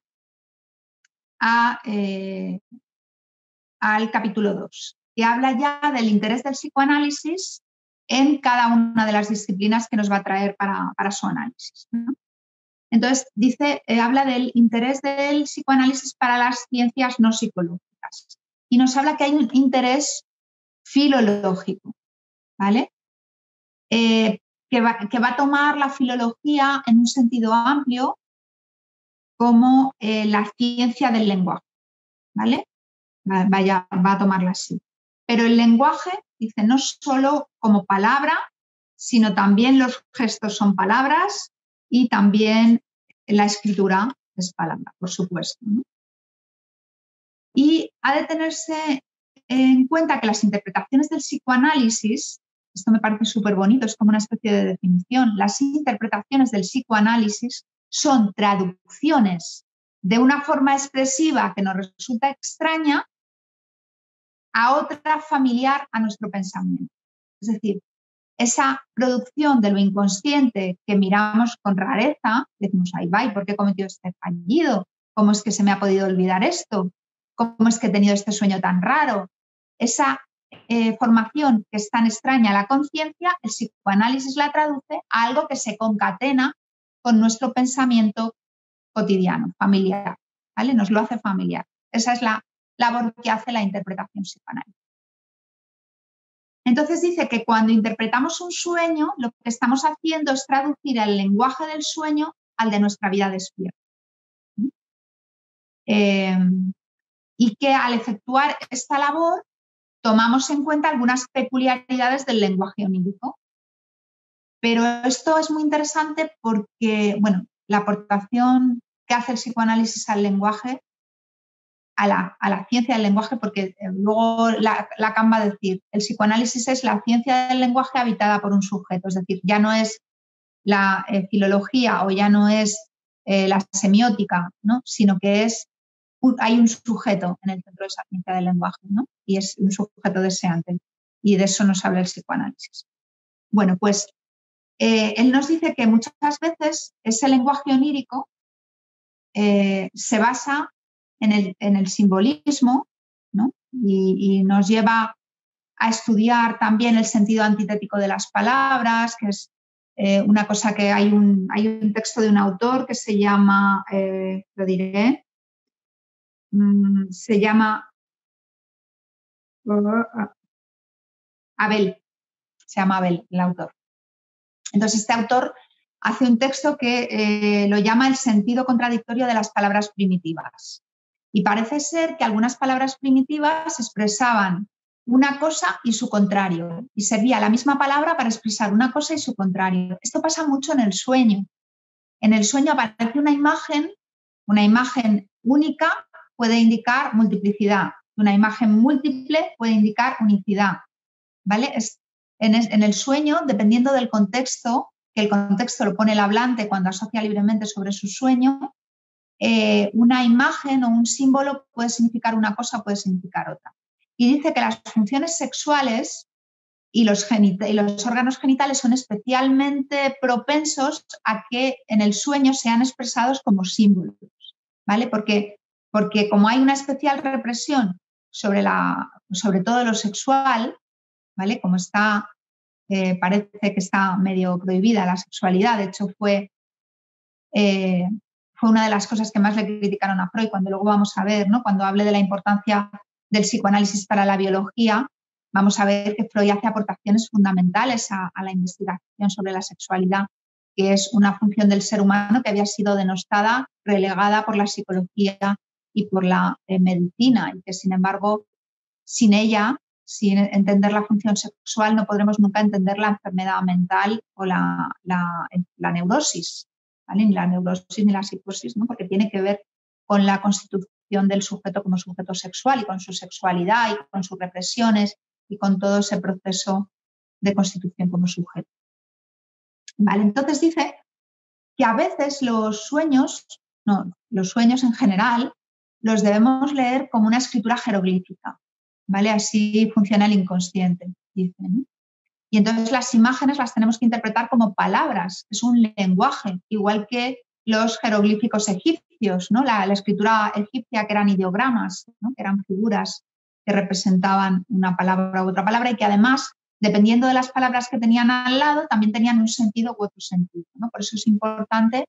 al capítulo 2, que habla ya del interés del psicoanálisis en cada una de las disciplinas que nos va a traer para su análisis, ¿no? Entonces, habla del interés del psicoanálisis para las ciencias no psicológicas y nos habla que hay un interés filológico, ¿vale? Que va a tomar la filología en un sentido amplio como la ciencia del lenguaje, ¿vale? Va a tomarla así. Pero el lenguaje, dice, no solo como palabra, sino también los gestos son palabras y también la escritura es palabra, por supuesto, ¿no? Y ha de tenerse en cuenta que las interpretaciones del psicoanálisis, esto me parece súper bonito, es como una especie de definición, las interpretaciones del psicoanálisis son traducciones de una forma expresiva que nos resulta extraña a otra familiar a nuestro pensamiento. Es decir, esa producción de lo inconsciente que miramos con rareza, decimos, ahí va, ¿y por qué he cometido este fallido? ¿Cómo es que se me ha podido olvidar esto? ¿Cómo es que he tenido este sueño tan raro? Esa formación que es tan extraña a la conciencia, el psicoanálisis la traduce a algo que se concatena con nuestro pensamiento cotidiano, familiar, ¿vale? Nos lo hace familiar. Esa es la labor que hace la interpretación psicoanalítica. Entonces dice que cuando interpretamos un sueño, lo que estamos haciendo es traducir el lenguaje del sueño al de nuestra vida despierta. Y que al efectuar esta labor tomamos en cuenta algunas peculiaridades del lenguaje onírico. Pero esto es muy interesante porque, bueno, la aportación que hace el psicoanálisis al lenguaje a la ciencia del lenguaje, porque luego Lacan va a decir, el psicoanálisis es la ciencia del lenguaje habitada por un sujeto, es decir, ya no es la filología o ya no es la semiótica, ¿no? Sino que hay un sujeto en el centro de esa ciencia del lenguaje, ¿no? Y es un sujeto deseante. Y de eso nos habla el psicoanálisis. Bueno, pues él nos dice que muchas veces ese lenguaje onírico se basa en el simbolismo, ¿no? Y nos lleva a estudiar también el sentido antitético de las palabras, que es una cosa que hay un texto de un autor que se llama, lo diré, se llama Abel, el autor. Entonces, este autor hace un texto que lo llama el sentido contradictorio de las palabras primitivas. Y parece ser que algunas palabras primitivas expresaban una cosa y su contrario, y servía la misma palabra para expresar una cosa y su contrario. Esto pasa mucho en el sueño. En el sueño aparece una imagen única puede indicar multiplicidad, una imagen múltiple puede indicar unicidad, ¿vale? En el sueño, dependiendo del contexto, que el contexto lo pone el hablante cuando asocia libremente sobre su sueño, una imagen o un símbolo puede significar una cosa, puede significar otra. Y dice que las funciones sexuales y los órganos genitales son especialmente propensos a que en el sueño sean expresados como símbolos, ¿vale? Porque como hay una especial represión sobre todo lo sexual, ¿vale? Como parece que está medio prohibida la sexualidad, de hecho fue una de las cosas que más le criticaron a Freud, cuando luego vamos a ver, ¿no? Cuando hable de la importancia del psicoanálisis para la biología, vamos a ver que Freud hace aportaciones fundamentales a la investigación sobre la sexualidad, que es una función del ser humano que había sido denostada, relegada por la psicología y por la medicina, y que sin embargo, sin ella, sin entender la función sexual, no podremos nunca entender la enfermedad mental o la neurosis, ¿vale? Ni la neurosis ni la psicosis, ¿no? Porque tiene que ver con la constitución del sujeto como sujeto sexual y con su sexualidad y con sus represiones y con todo ese proceso de constitución como sujeto. ¿Vale? Entonces dice que a veces los sueños en general, los debemos leer como una escritura jeroglífica, ¿vale? Así funciona el inconsciente, dice, ¿no? Y entonces las imágenes las tenemos que interpretar como palabras, es un lenguaje, igual que los jeroglíficos egipcios, ¿no? La escritura egipcia, que eran ideogramas, ¿no? Que eran figuras que representaban una palabra u otra palabra y que además, dependiendo de las palabras que tenían al lado, también tenían un sentido u otro sentido, ¿no? Por eso es importante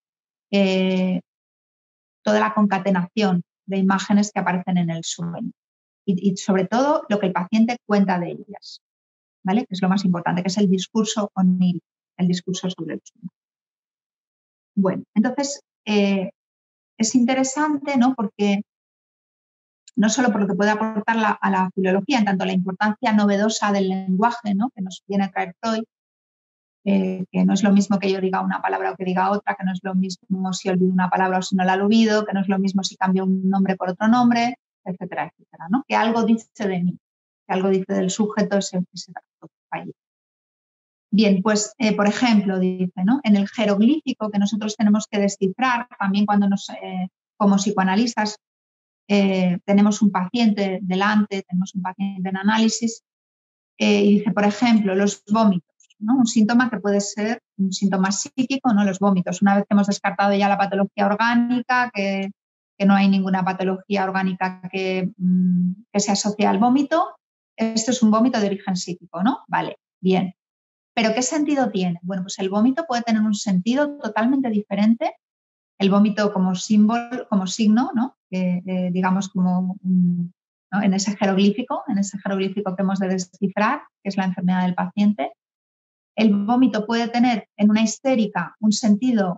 toda la concatenación de imágenes que aparecen en el sueño y sobre todo lo que el paciente cuenta de ellas, ¿vale? Que es lo más importante, que es el discurso onírico, el discurso sobre el sueño. Bueno, entonces es interesante, ¿no? Porque no solo por lo que puede aportar a la filología, en tanto la importancia novedosa del lenguaje, ¿no? Que nos viene a traer Freud, que no es lo mismo que yo diga una palabra o que diga otra, que no es lo mismo si olvido una palabra o si no la olvido, que no es lo mismo si cambio un nombre por otro nombre, etcétera, etcétera, ¿no? Que algo dice de mí, que algo dice del sujeto ese dato fallido. Bien, pues, por ejemplo, dice, ¿no? En el jeroglífico que nosotros tenemos que descifrar, también cuando como psicoanalistas tenemos un paciente delante, tenemos un paciente en análisis, y dice, por ejemplo, los vómitos, ¿no? Un síntoma que puede ser un síntoma psíquico, ¿no? Los vómitos. Una vez que hemos descartado ya la patología orgánica, que no hay ninguna patología orgánica que se asocie al vómito, esto es un vómito de origen psíquico, ¿no? Vale, bien. ¿Pero qué sentido tiene? Bueno, pues el vómito puede tener un sentido totalmente diferente. El vómito como símbolo, como signo, ¿no? Digamos como ¿no? en ese jeroglífico que hemos de descifrar, que es la enfermedad del paciente. El vómito puede tener en una histérica un sentido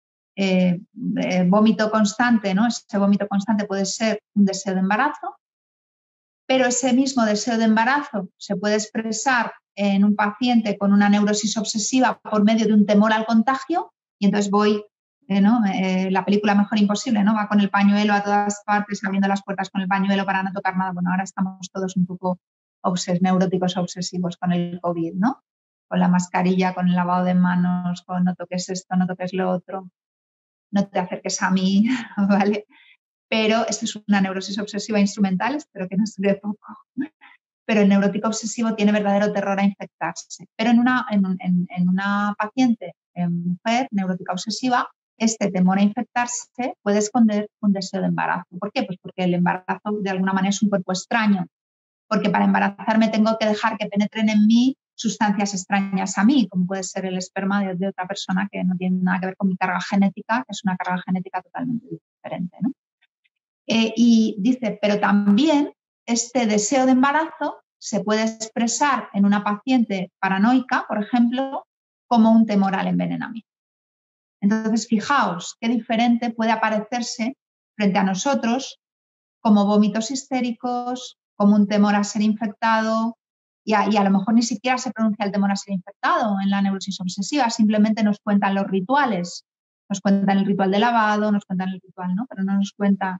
vómito constante, ¿no? Ese vómito constante puede ser un deseo de embarazo, pero ese mismo deseo de embarazo se puede expresar en un paciente con una neurosis obsesiva por medio de un temor al contagio y entonces voy la película Mejor Imposible, ¿no? Va con el pañuelo a todas partes, abriendo las puertas con el pañuelo para no tocar nada. Bueno, ahora estamos todos un poco neuróticos obsesivos con el COVID, ¿no? Con la mascarilla, con el lavado de manos, con no toques esto, no toques lo otro, no te acerques a mí, ¿vale? Pero esto es una neurosis obsesiva instrumental, espero que no dure poco. Pero el neurótico obsesivo tiene verdadero terror a infectarse. Pero en una paciente mujer neurótica obsesiva, este temor a infectarse puede esconder un deseo de embarazo. ¿Por qué? Pues porque el embarazo de alguna manera es un cuerpo extraño, porque para embarazarme tengo que dejar que penetren en mí sustancias extrañas a mí, como puede ser el esperma de otra persona que no tiene nada que ver con mi carga genética, que es una carga genética totalmente diferente, ¿no? Y dice, pero también este deseo de embarazo se puede expresar en una paciente paranoica, por ejemplo, como un temor al envenenamiento. Entonces, fijaos qué diferente puede aparecerse frente a nosotros como vómitos histéricos, como un temor a ser infectado, y a lo mejor ni siquiera se pronuncia el temor a ser infectado en la neurosis obsesiva, simplemente nos cuentan los rituales, nos cuentan el ritual de lavado, nos cuentan el ritual, ¿no? Pero no nos cuenta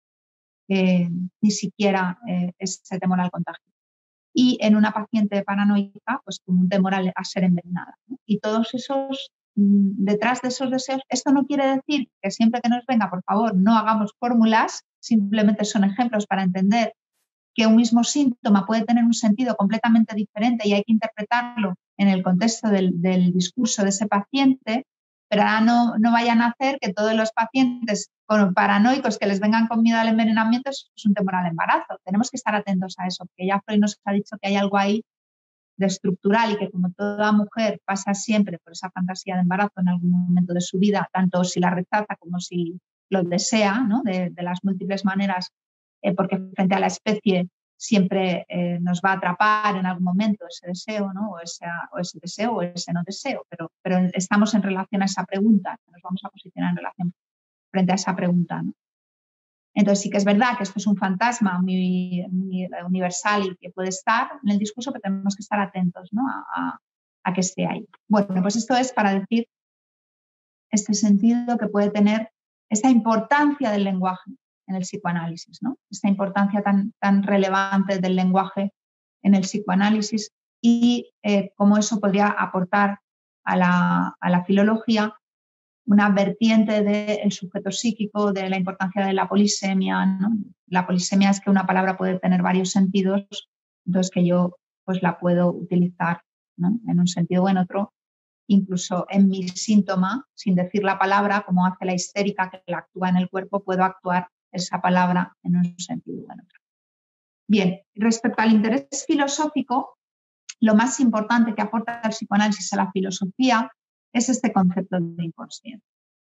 ni siquiera ese temor al contagio. Y en una paciente paranoica, pues como un temor a ser envenenada, ¿no? Y todos esos, detrás de esos deseos, esto no quiere decir que siempre que nos venga, por favor, no hagamos fórmulas, simplemente son ejemplos para entender que un mismo síntoma puede tener un sentido completamente diferente y hay que interpretarlo en el contexto del discurso de ese paciente, pero ahora no vayan a hacer que todos los pacientes paranoicos que les vengan con miedo al envenenamiento es un temor al embarazo. Tenemos que estar atentos a eso, porque ya Freud nos ha dicho que hay algo ahí de estructural y que como toda mujer pasa siempre por esa fantasía de embarazo en algún momento de su vida, tanto si la rechaza como si lo desea, ¿no? de las múltiples maneras, porque frente a la especie siempre nos va a atrapar en algún momento ese deseo, ¿no? o ese deseo o ese no deseo, pero estamos en relación a esa pregunta, nos vamos a posicionar en relación frente a esa pregunta, ¿no? Entonces sí que es verdad que esto es un fantasma muy universal y que puede estar en el discurso, pero tenemos que estar atentos, ¿no? a que esté ahí. Bueno, pues esto es para decir este sentido que puede tener esta importancia del lenguaje en el psicoanálisis, ¿no? Esta importancia tan relevante del lenguaje en el psicoanálisis y cómo eso podría aportar a la filología una vertiente del sujeto psíquico, de la importancia de la polisemia, ¿no? La polisemia es que una palabra puede tener varios sentidos, entonces que yo pues la puedo utilizar, ¿no? En un sentido o en otro, incluso en mi síntoma, sin decir la palabra, como hace la histérica que la actúa en el cuerpo, puedo actuar esa palabra en un sentido o en otro. Bien, respecto al interés filosófico, lo más importante que aporta el psicoanálisis a la filosofía es este concepto de inconsciente.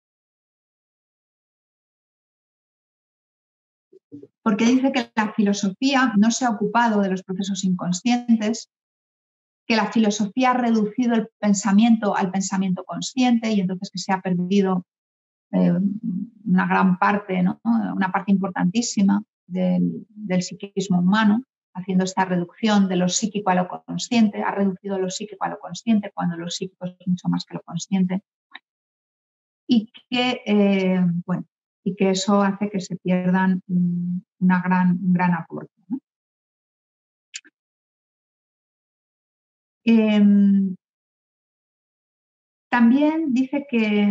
Porque dice que la filosofía no se ha ocupado de los procesos inconscientes, que la filosofía ha reducido el pensamiento al pensamiento consciente y entonces que se ha perdido una gran parte, ¿no? Una parte importantísima del psiquismo humano, haciendo esta reducción de lo psíquico a lo consciente, ha reducido lo psíquico a lo consciente cuando lo psíquico es mucho más que lo consciente. Y que, y que eso hace que se pierdan un gran aporte, ¿no? También dice que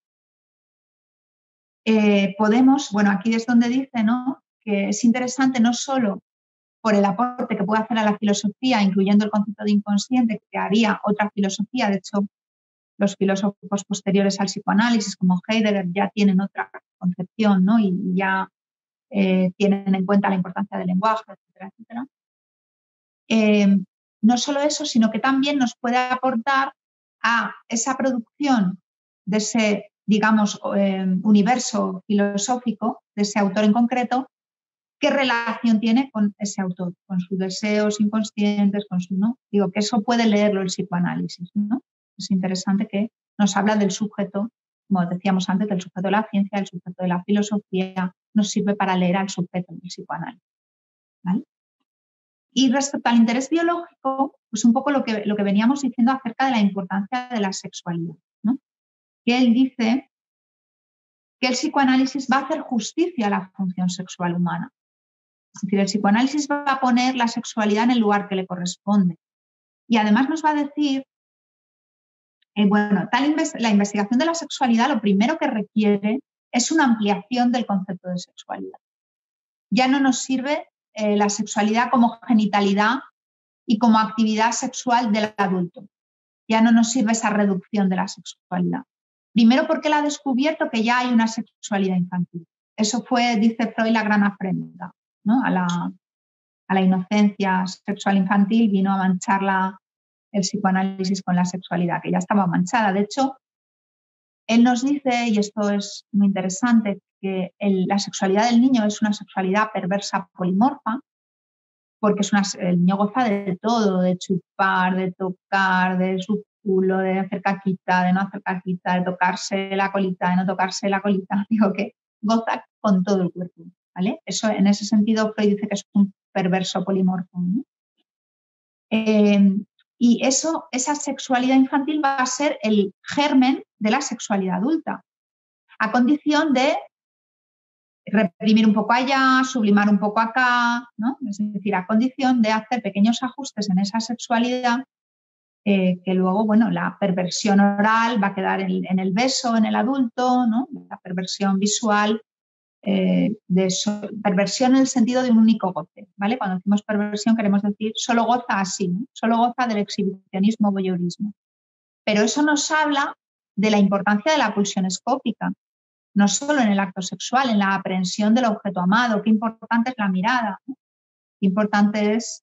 podemos, bueno, aquí es donde dice, ¿no?, que es interesante no solo por el aporte que puede hacer a la filosofía, incluyendo el concepto de inconsciente, que haría otra filosofía. De hecho, los filósofos posteriores al psicoanálisis, como Heidegger, ya tienen otra concepción, ¿no? Y ya tienen en cuenta la importancia del lenguaje, etcétera, etcétera. No solo eso, sino que también nos puede aportar a esa producción de ese, digamos, universo filosófico, de ese autor en concreto, qué relación tiene con ese autor, con sus deseos inconscientes, con su, ¿no? Digo, que eso puede leerlo el psicoanálisis, ¿no? Es interesante que nos habla del sujeto, como decíamos antes, del sujeto de la ciencia, del sujeto de la filosofía, nos sirve para leer al sujeto del psicoanálisis, ¿vale? Y respecto al interés biológico, pues un poco lo que veníamos diciendo acerca de la importancia de la sexualidad, ¿no? Que él dice que el psicoanálisis va a hacer justicia a la función sexual humana. Es decir, el psicoanálisis va a poner la sexualidad en el lugar que le corresponde. Y además nos va a decir, la investigación de la sexualidad lo primero que requiere es una ampliación del concepto de sexualidad. Ya no nos sirve la sexualidad como genitalidad y como actividad sexual del adulto. Ya no nos sirve esa reducción de la sexualidad. Primero porque él ha descubierto que ya hay una sexualidad infantil. Eso fue, dice Freud, la gran afrenta, ¿no? A la inocencia sexual infantil vino a mancharla el psicoanálisis con la sexualidad, que ya estaba manchada. De hecho, él nos dice, y esto es muy interesante, que la sexualidad del niño es una sexualidad perversa polimorfa, porque el niño goza de todo, de chupar, de tocar, de su culo, de hacer caquita, de no hacer caquita, de tocarse la colita, de no tocarse la colita. Digo que goza con todo el cuerpo, ¿vale? Eso, en ese sentido, Freud dice que es un perverso polimorfo, ¿no? Y esa sexualidad infantil va a ser el germen de la sexualidad adulta, a condición de reprimir un poco allá, sublimar un poco acá, ¿no? Es decir, a condición de hacer pequeños ajustes en esa sexualidad que luego, la perversión oral va a quedar en el beso en el adulto, ¿no? La perversión visual, perversión en el sentido de un único goce, ¿vale? Cuando decimos perversión queremos decir solo goza así, ¿no? Solo goza del exhibicionismo, voyeurismo. Pero eso nos habla de la importancia de la pulsión escópica, no solo en el acto sexual, en la aprehensión del objeto amado. Qué importante es la mirada, ¿no? Qué importante es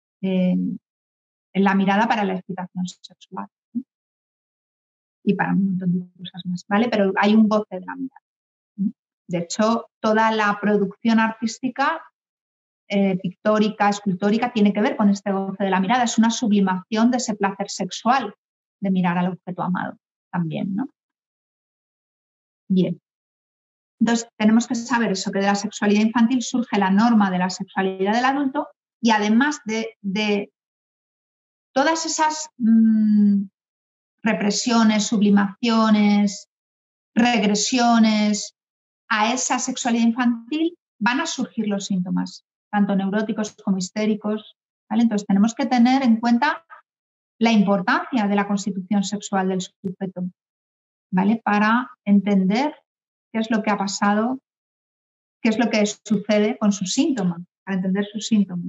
la mirada para la excitación sexual, ¿no? Y para un montón de cosas más, ¿vale? Pero hay un goce de la mirada, ¿no? De hecho, toda la producción artística, pictórica, escultórica, tiene que ver con este goce de la mirada. Es una sublimación de ese placer sexual de mirar al objeto amado también, ¿no? Bien. Entonces, tenemos que saber eso, que de la sexualidad infantil surge la norma de la sexualidad del adulto y además de todas esas represiones, sublimaciones, regresiones a esa sexualidad infantil, van a surgir los síntomas, tanto neuróticos como histéricos, ¿vale? Entonces, tenemos que tener en cuenta la importancia de la constitución sexual del sujeto, ¿vale? Para entender qué es lo que ha pasado, qué es lo que sucede con sus síntomas, para entender sus síntomas.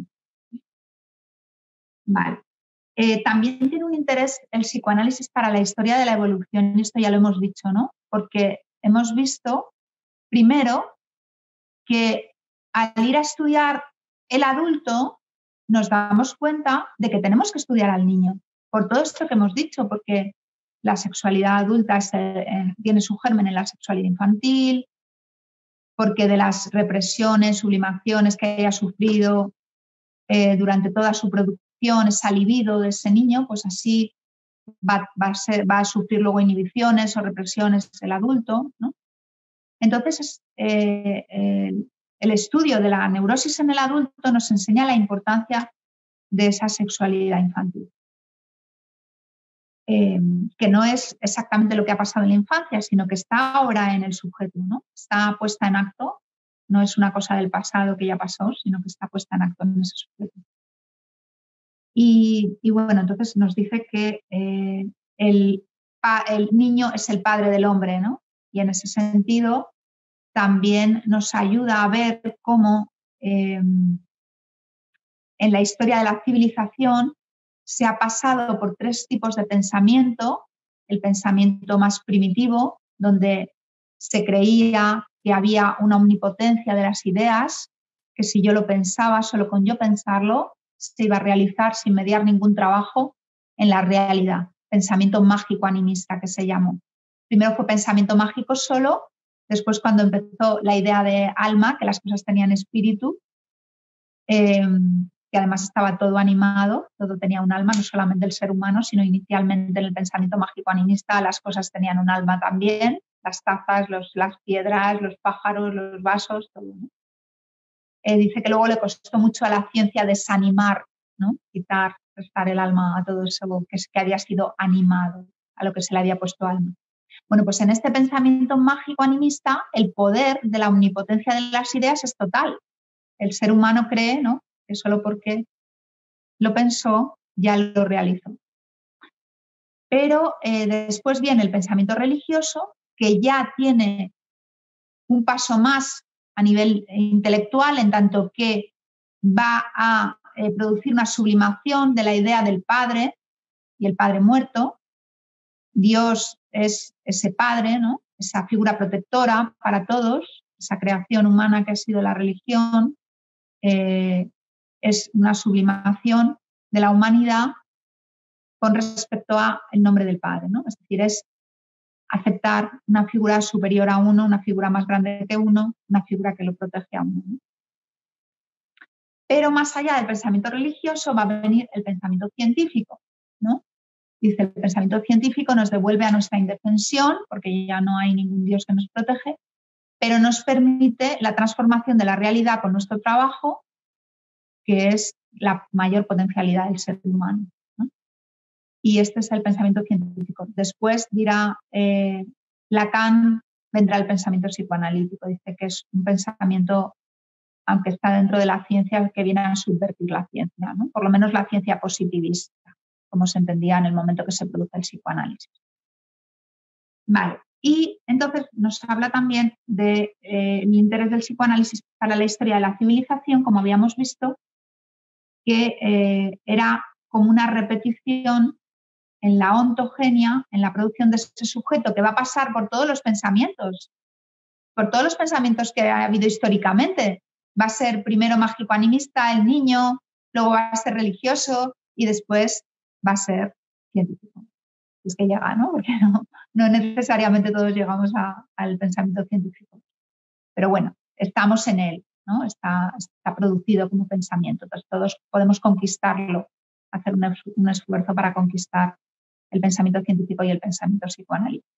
Vale. También tiene un interés el psicoanálisis para la historia de la evolución, y esto ya lo hemos dicho, ¿no? Porque hemos visto, primero, que al ir a estudiar el adulto, nos damos cuenta de que tenemos que estudiar al niño, por todo esto que hemos dicho, porque la sexualidad adulta tiene su germen en la sexualidad infantil, porque de las represiones, sublimaciones que haya sufrido durante toda su producción, esa libido de ese niño, pues así va a sufrir luego inhibiciones o represiones el adulto, ¿no? Entonces, el estudio de la neurosis en el adulto nos enseña la importancia de esa sexualidad infantil. Que no es exactamente lo que ha pasado en la infancia, sino que está ahora en el sujeto, ¿no? Está puesta en acto, no es una cosa del pasado que ya pasó, sino que está puesta en acto en ese sujeto. Y entonces nos dice que el niño es el padre del hombre, ¿no? Y en ese sentido también nos ayuda a ver cómo en la historia de la civilización se ha pasado por 3 tipos de pensamiento. El pensamiento más primitivo, donde se creía que había una omnipotencia de las ideas, que si yo lo pensaba, solo con yo pensarlo, se iba a realizar sin mediar ningún trabajo en la realidad. Pensamiento mágico animista, que se llamó. Primero fue pensamiento mágico solo, después cuando empezó la idea de alma, que las cosas tenían espíritu, que además estaba todo animado, todo tenía un alma, no solamente el ser humano, sino inicialmente en el pensamiento mágico animista las cosas tenían un alma también, las tazas, las piedras, los pájaros, los vasos, todo, ¿no? Dice que luego le costó mucho a la ciencia desanimar, ¿no? Restar el alma a todo eso que había sido animado, a lo que se le había puesto alma. Bueno, pues en este pensamiento mágico animista, el poder de la omnipotencia de las ideas es total. El ser humano cree, ¿no?, que solo porque lo pensó, ya lo realizó. Pero después viene el pensamiento religioso, que ya tiene un paso más a nivel intelectual, en tanto que va a producir una sublimación de la idea del Padre y el Padre muerto. Dios es ese Padre, ¿no?, esa figura protectora para todos, esa creación humana que ha sido la religión, es una sublimación de la humanidad con respecto al nombre del Padre, ¿no? Es decir, es aceptar una figura superior a uno, una figura más grande que uno, una figura que lo protege a uno, ¿no? Pero más allá del pensamiento religioso va a venir el pensamiento científico, ¿no? Dice, el pensamiento científico nos devuelve a nuestra indefensión, porque ya no hay ningún Dios que nos protege, pero nos permite la transformación de la realidad con nuestro trabajo, que es la mayor potencialidad del ser humano, ¿no? Y este es el pensamiento científico. Después dirá Lacan, vendrá el pensamiento psicoanalítico. Dice que es un pensamiento, aunque está dentro de la ciencia, que viene a subvertir la ciencia, ¿no? Por lo menos la ciencia positivista, como se entendía en el momento que se produce el psicoanálisis. Vale. Y entonces nos habla también del interés del psicoanálisis para la historia de la civilización, como habíamos visto, que era como una repetición en la ontogenia, en la producción de ese sujeto que va a pasar por todos los pensamientos que ha habido históricamente. Va a ser primero mágico animista, el niño, luego va a ser religioso y después va a ser científico. Es que llega, ¿no? Porque no necesariamente todos llegamos al pensamiento científico. Pero bueno, estamos en él, ¿no? Está producido como pensamiento. Entonces todos podemos conquistarlo, hacer un esfuerzo para conquistar el pensamiento científico y el pensamiento psicoanalítico.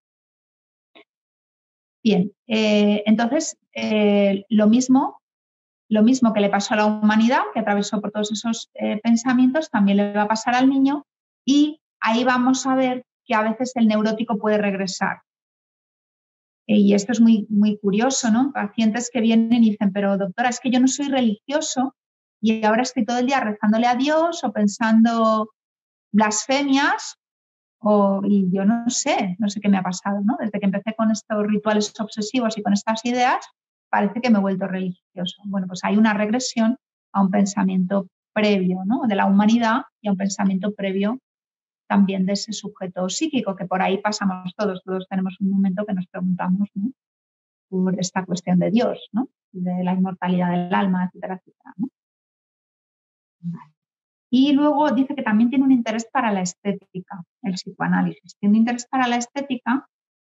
Bien, entonces lo mismo que le pasó a la humanidad, que atravesó por todos esos pensamientos, también le va a pasar al niño, y ahí vamos a ver que a veces el neurótico puede regresar. Y esto es muy, muy curioso, ¿no? Pacientes que vienen y dicen, pero doctora, es que yo no soy religioso y ahora estoy todo el día rezándole a Dios o pensando blasfemias, y yo no sé qué me ha pasado, ¿no? Desde que empecé con estos rituales obsesivos y con estas ideas, parece que me he vuelto religioso. Bueno, pues hay una regresión a un pensamiento previo, ¿no?, de la humanidad, y a un pensamiento previo también de ese sujeto psíquico, que por ahí pasamos todos tenemos un momento que nos preguntamos, ¿no?, por esta cuestión de Dios, ¿no?, de la inmortalidad del alma, etcétera, etcétera, ¿no? Vale. Y luego dice que también tiene un interés para la estética, el psicoanálisis. Tiene un interés para la estética,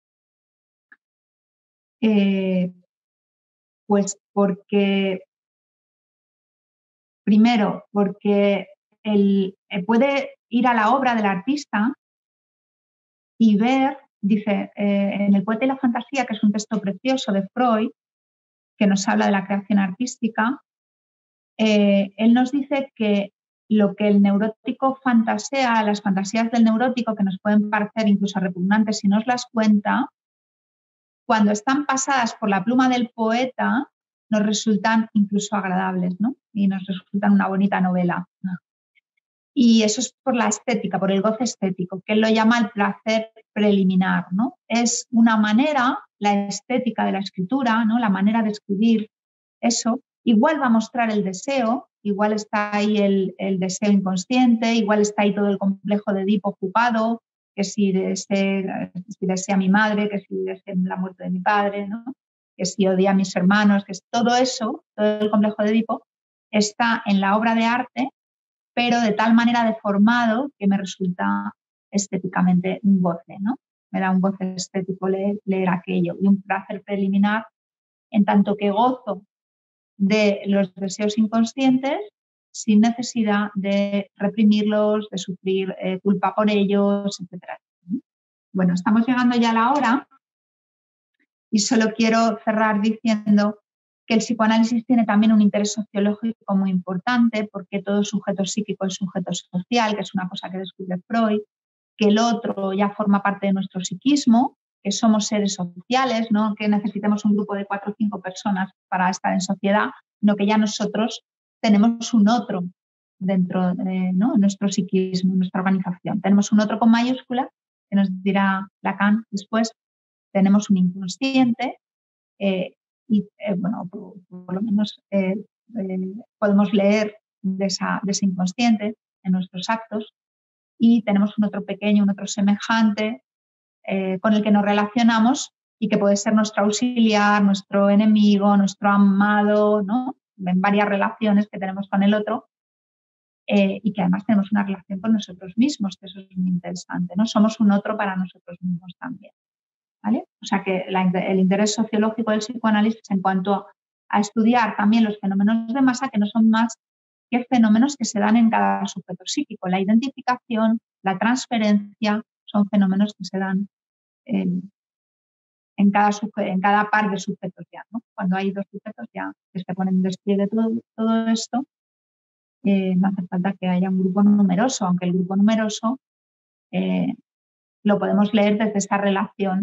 pues porque, primero, porque él puede ir a la obra del artista y ver, dice, en El poeta y la fantasía, que es un texto precioso de Freud, que nos habla de la creación artística, él nos dice que lo que el neurótico fantasea, las fantasías del neurótico, que nos pueden parecer incluso repugnantes si nos las cuenta, cuando están pasadas por la pluma del poeta, nos resultan incluso agradables, ¿no? Y nos resultan una bonita novela. Y eso es por la estética, por el goce estético, que él lo llama el placer preliminar, ¿no? Es una manera, la estética de la escritura, ¿no?, la manera de escribir eso, igual va a mostrar el deseo, igual está ahí el deseo inconsciente, igual está ahí todo el complejo de Edipo ocupado, que si desea a mi madre, que si desea la muerte de mi padre, ¿no?, que si odia a mis hermanos, que es todo eso, todo el complejo de Edipo, está en la obra de arte, pero de tal manera deformado que me resulta estéticamente un goce, ¿no? Me da un goce estético leer aquello, y un placer preliminar, en tanto que gozo de los deseos inconscientes sin necesidad de reprimirlos, de sufrir culpa por ellos, etc. Bueno, estamos llegando ya a la hora y solo quiero cerrar diciendo que el psicoanálisis tiene también un interés sociológico muy importante, porque todo sujeto psíquico es sujeto social, que es una cosa que descubre Freud, que el otro ya forma parte de nuestro psiquismo, que somos seres sociales, no que necesitemos un grupo de 4 o 5 personas para estar en sociedad, sino que ya nosotros tenemos un otro dentro de nuestro psiquismo, nuestra organización. Tenemos un otro con mayúscula, que nos dirá Lacan después, tenemos un inconsciente y, bueno, por lo menos podemos leer de ese inconsciente en nuestros actos, y tenemos un otro pequeño, un otro semejante, con el que nos relacionamos y que puede ser nuestro auxiliar, nuestro enemigo, nuestro amado, ¿no? En varias relaciones que tenemos con el otro, y que además tenemos una relación con nosotros mismos, que eso es muy interesante, ¿no? Somos un otro para nosotros mismos también, ¿vale? O sea que el interés sociológico del psicoanálisis en cuanto a estudiar también los fenómenos de masa, que no son más que fenómenos que se dan en cada sujeto psíquico. La identificación, la transferencia, son fenómenos que se dan en cada par de sujetos ya, ¿no? Cuando hay 2 sujetos ya que se ponen en despliegue todo esto, no hace falta que haya un grupo numeroso, aunque el grupo numeroso lo podemos leer desde esta relación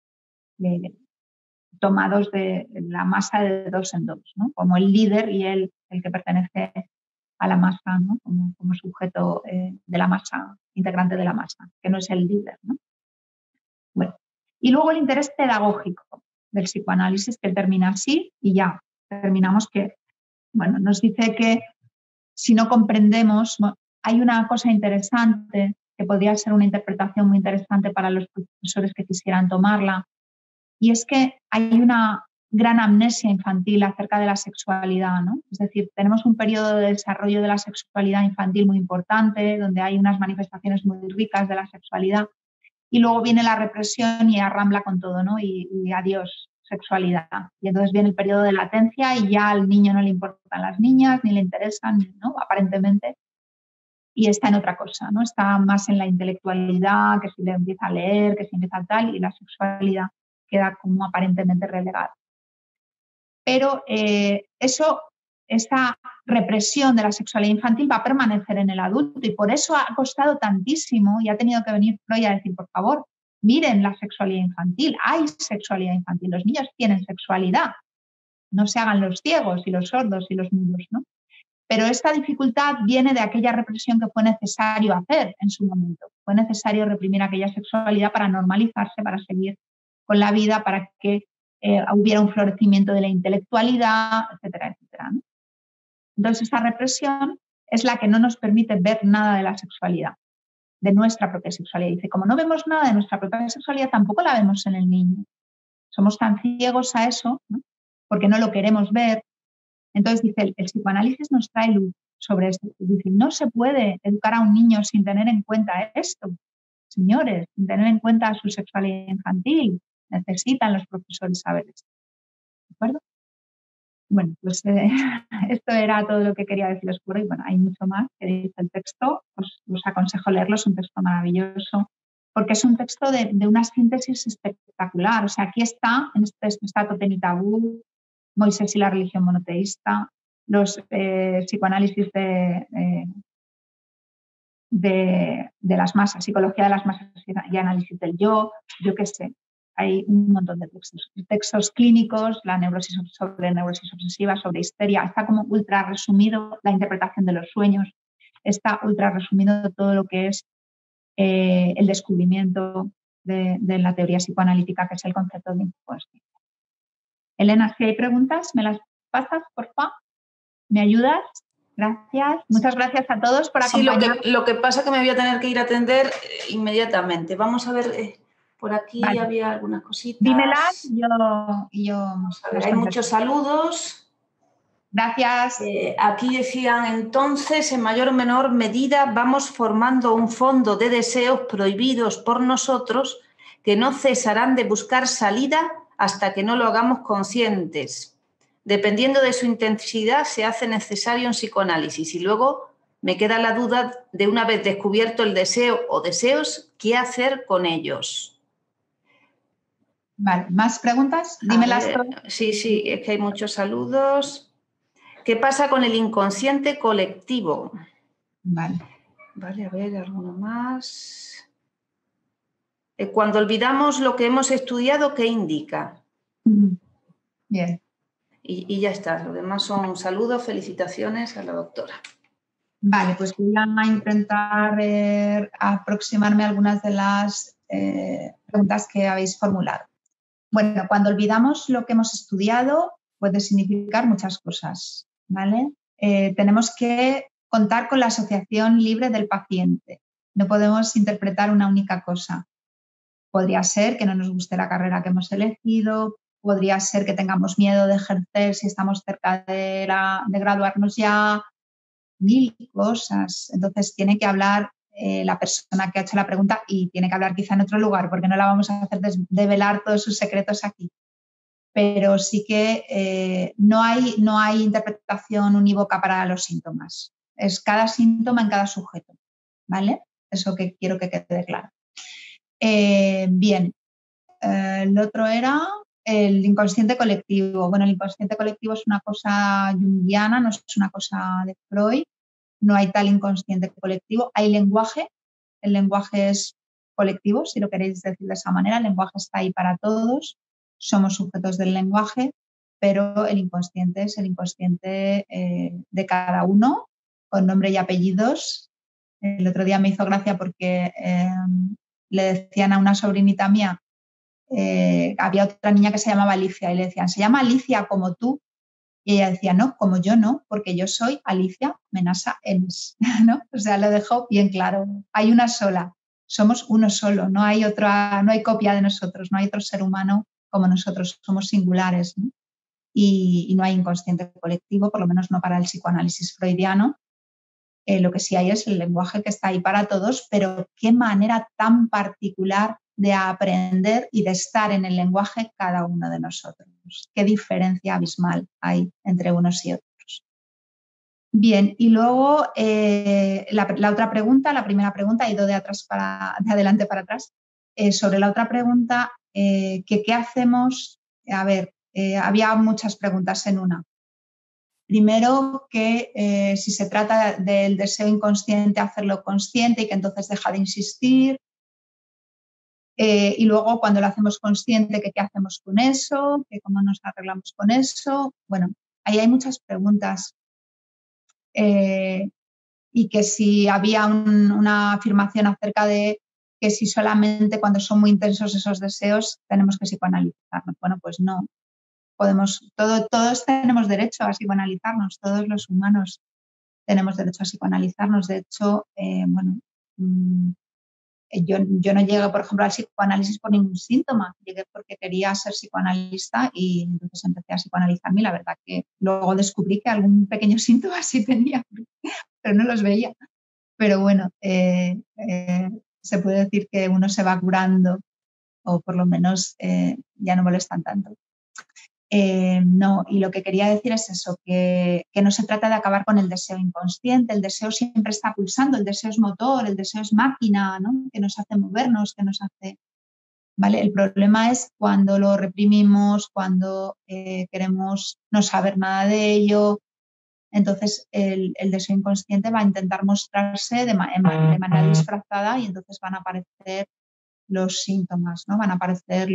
tomados de la masa de 2 en 2, ¿no? Como el líder y el que pertenece a la masa, ¿no? Como sujeto de la masa, integrante de la masa, que no es el líder, ¿no? Bueno, y luego el interés pedagógico del psicoanálisis, que termina así y ya terminamos, que, bueno, nos dice que si no comprendemos, bueno, hay una cosa interesante que podría ser una interpretación muy interesante para los profesores que quisieran tomarla, y es que hay una gran amnesia infantil acerca de la sexualidad, ¿no? Es decir, tenemos un periodo de desarrollo de la sexualidad infantil muy importante, donde hay unas manifestaciones muy ricas de la sexualidad, y luego viene la represión y arrambla con todo, ¿no? Y adiós, sexualidad. Y entonces viene el periodo de latencia y ya al niño no le importan las niñas, ni le interesan, ¿no? Aparentemente. Y está en otra cosa, ¿no? Está más en la intelectualidad, que si le empieza a leer, que si empieza tal, y la sexualidad queda como aparentemente relegada. Pero esa represión de la sexualidad infantil va a permanecer en el adulto, y por eso ha costado tantísimo y ha tenido que venir Freud a decir, por favor, miren la sexualidad infantil, hay sexualidad infantil, los niños tienen sexualidad, no se hagan los ciegos y los sordos y los mudos, ¿no? Pero esta dificultad viene de aquella represión que fue necesario hacer en su momento. Fue necesario reprimir aquella sexualidad para normalizarse, para seguir con la vida, para que hubiera un florecimiento de la intelectualidad, etcétera, etcétera, ¿no? Entonces, esa represión es la que no nos permite ver nada de la sexualidad, de nuestra propia sexualidad. Dice, como no vemos nada de nuestra propia sexualidad, tampoco la vemos en el niño. Somos tan ciegos a eso, ¿no? Porque no lo queremos ver. Entonces, dice, el psicoanálisis nos trae luz sobre esto. Dice, no se puede educar a un niño sin tener en cuenta esto, señores, sin tener en cuenta su sexualidad infantil. Necesitan los profesores saber esto. ¿De acuerdo? Bueno, pues esto era todo lo que quería deciros por hoy. Bueno, hay mucho más que dice el texto. Os aconsejo leerlo, es un texto maravilloso, porque es un texto de una síntesis espectacular. O sea, aquí está, en este texto está Totem y Tabú, Moisés y la religión monoteísta, los psicoanálisis de las masas, psicología de las masas y análisis del yo qué sé. Hay un montón de textos clínicos, la neurosis, sobre neurosis obsesiva, sobre histeria. Está como ultra resumido la interpretación de los sueños. Está ultra resumido todo lo que es el descubrimiento de la teoría psicoanalítica, que es el concepto de inconsciencia. Elena, si hay preguntas, ¿me las pasas, por favor? ¿Me ayudas? Gracias. Muchas gracias a todos por acompañarnos. Sí, lo que pasa es que me voy a tener que ir a atender inmediatamente. Vamos a ver, por aquí vale. Había algunas cositas. Dímelas y yo vamos a ver, hay muchos saludos. Gracias. Aquí decían, entonces, en mayor o menor medida vamos formando un fondo de deseos prohibidos por nosotros que no cesarán de buscar salida hasta que no lo hagamos conscientes. Dependiendo de su intensidad, se hace necesario un psicoanálisis. Y luego me queda la duda de, una vez descubierto el deseo o deseos, ¿qué hacer con ellos? Vale, ¿más preguntas? Dímelas todas. Sí, es que hay muchos saludos. ¿Qué pasa con el inconsciente colectivo? Vale. Vale, a ver, alguno más. Cuando olvidamos lo que hemos estudiado, ¿qué indica? Bien. Y ya está. Lo demás son saludos, felicitaciones a la doctora. Vale, pues voy a intentar aproximarme a algunas de las preguntas que habéis formulado. Bueno, cuando olvidamos lo que hemos estudiado puede significar muchas cosas, ¿vale? Tenemos que contar con la asociación libre del paciente. No podemos interpretar una única cosa. Podría ser que no nos guste la carrera que hemos elegido, podría ser que tengamos miedo de ejercer si estamos cerca de graduarnos ya, mil cosas. Entonces tiene que hablar la persona que ha hecho la pregunta y tiene que hablar quizá en otro lugar porque no la vamos a hacer develar todos sus secretos aquí. Pero sí que no hay interpretación unívoca para los síntomas. Es cada síntoma en cada sujeto, ¿vale? Eso que quiero que quede claro. Bien, el otro era el inconsciente colectivo. Bueno, el inconsciente colectivo es una cosa junguiana, no es una cosa de Freud. No hay tal inconsciente colectivo. Hay lenguaje. El lenguaje es colectivo, si lo queréis decir de esa manera. El lenguaje está ahí para todos. Somos sujetos del lenguaje, pero el inconsciente es el inconsciente de cada uno, con nombre y apellidos. El otro día me hizo gracia porque le decían a una sobrinita mía, había otra niña que se llamaba Alicia y le decían, ¿se llama Alicia como tú? Y ella decía, no, como yo no, porque yo soy Alicia Menasa Enes, ¿no? O sea, lo dejó bien claro. Hay una sola, somos uno solo, no hay otra, no hay copia de nosotros, no hay otro ser humano como nosotros, somos singulares, ¿no? Y no hay inconsciente colectivo, por lo menos no para el psicoanálisis freudiano. Lo que sí hay es el lenguaje que está ahí para todos, pero qué manera tan particular de aprender y de estar en el lenguaje cada uno de nosotros. Qué diferencia abismal hay entre unos y otros. Bien, y luego la otra pregunta, la primera pregunta, ha ido de adelante para atrás. Sobre la otra pregunta, ¿qué hacemos? A ver, había muchas preguntas en una. Primero, que si se trata del deseo inconsciente, hacerlo consciente y que entonces deja de insistir. Y luego, cuando lo hacemos consciente, ¿qué hacemos con eso? ¿Cómo nos arreglamos con eso? Bueno, ahí hay muchas preguntas. Y que si había una afirmación acerca de que si solamente cuando son muy intensos esos deseos tenemos que psicoanalizarnos. Bueno, pues no. Todos tenemos derecho a psicoanalizarnos, todos los humanos tenemos derecho a psicoanalizarnos. De hecho, yo no llegué, por ejemplo, al psicoanálisis por ningún síntoma. Llegué porque quería ser psicoanalista y entonces empecé a psicoanalizarme y la verdad que luego descubrí que algún pequeño síntoma sí tenía, pero no los veía. Pero bueno, se puede decir que uno se va curando o por lo menos ya no molestan tanto. No, y lo que quería decir es eso, que no se trata de acabar con el deseo inconsciente, el deseo siempre está pulsando, el deseo es motor, el deseo es máquina, ¿no? Que nos hace movernos, que nos hace... ¿Vale? El problema es cuando lo reprimimos, cuando queremos no saber nada de ello, entonces el deseo inconsciente va a intentar mostrarse de manera disfrazada y entonces van a aparecer los síntomas, ¿no? Van a aparecer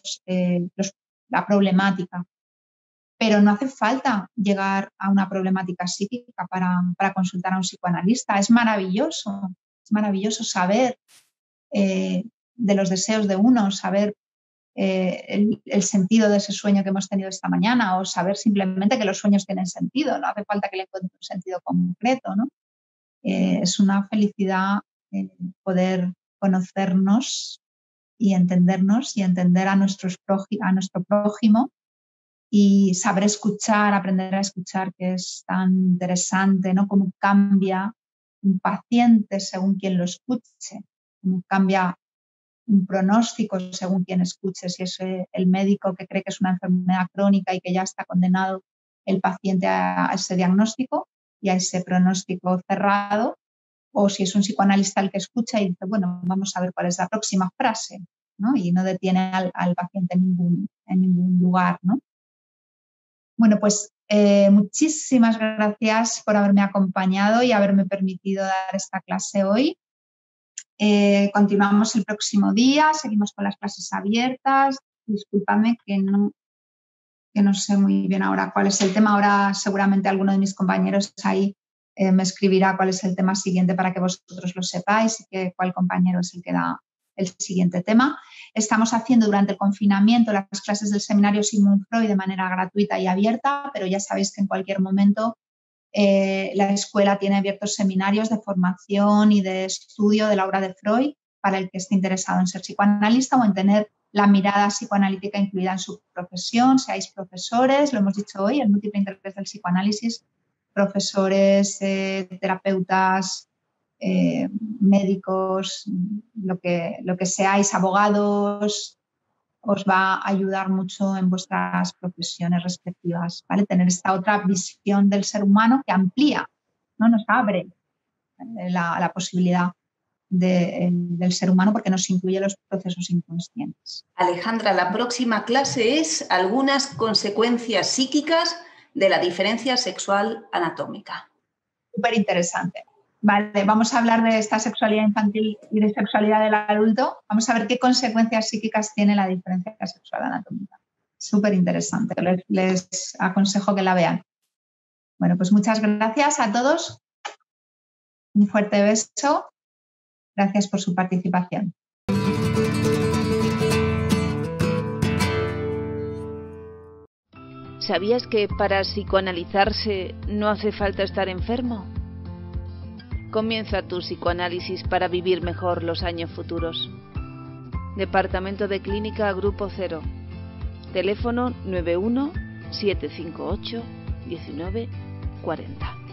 la problemática. Pero no hace falta llegar a una problemática psíquica para consultar a un psicoanalista. Es maravilloso saber de los deseos de uno, saber el sentido de ese sueño que hemos tenido esta mañana o saber simplemente que los sueños tienen sentido. No hace falta que le encuentre un sentido concreto, ¿no? Es una felicidad poder conocernos y entendernos y entender a nuestro prójimo y saber escuchar, aprender a escuchar, que es tan interesante, ¿no? Cómo cambia un paciente según quien lo escuche, cómo cambia un pronóstico según quien escuche, si es el médico que cree que es una enfermedad crónica y que ya está condenado el paciente a ese diagnóstico y a ese pronóstico cerrado, o si es un psicoanalista el que escucha y dice, bueno, vamos a ver cuál es la próxima frase, ¿no? Y no detiene al paciente en ningún lugar, ¿no? Bueno, pues muchísimas gracias por haberme acompañado y haberme permitido dar esta clase hoy. Continuamos el próximo día, seguimos con las clases abiertas. Discúlpame que no sé muy bien ahora cuál es el tema. Ahora seguramente alguno de mis compañeros ahí me escribirá cuál es el tema siguiente para que vosotros lo sepáis y cuál compañero es el que da el siguiente tema. Estamos haciendo durante el confinamiento las clases del seminario Sigmund Freud de manera gratuita y abierta, pero ya sabéis que en cualquier momento la escuela tiene abiertos seminarios de formación y de estudio de la obra de Freud para el que esté interesado en ser psicoanalista o en tener la mirada psicoanalítica incluida en su profesión. Seáis profesores, lo hemos dicho hoy, el múltiple interés del psicoanálisis, profesores, terapeutas, médicos, lo que seáis, abogados, os va a ayudar mucho en vuestras profesiones respectivas, ¿vale? Tener esta otra visión del ser humano que amplía, ¿no? Nos abre la posibilidad del ser humano porque nos incluye los procesos inconscientes. Alejandra, la próxima clase es algunas consecuencias psíquicas de la diferencia sexual anatómica. Súper interesante. Vale, vamos a hablar de esta sexualidad infantil y de sexualidad del adulto. Vamos a ver qué consecuencias psíquicas tiene la diferencia sexual anatómica. Súper interesante. Les aconsejo que la vean. Bueno, pues muchas gracias a todos. Un fuerte beso. Gracias por su participación. ¿Sabías que para psicoanalizarse no hace falta estar enfermo? Comienza tu psicoanálisis para vivir mejor los años futuros. Departamento de Clínica Grupo 0. Teléfono 91 758 19 40.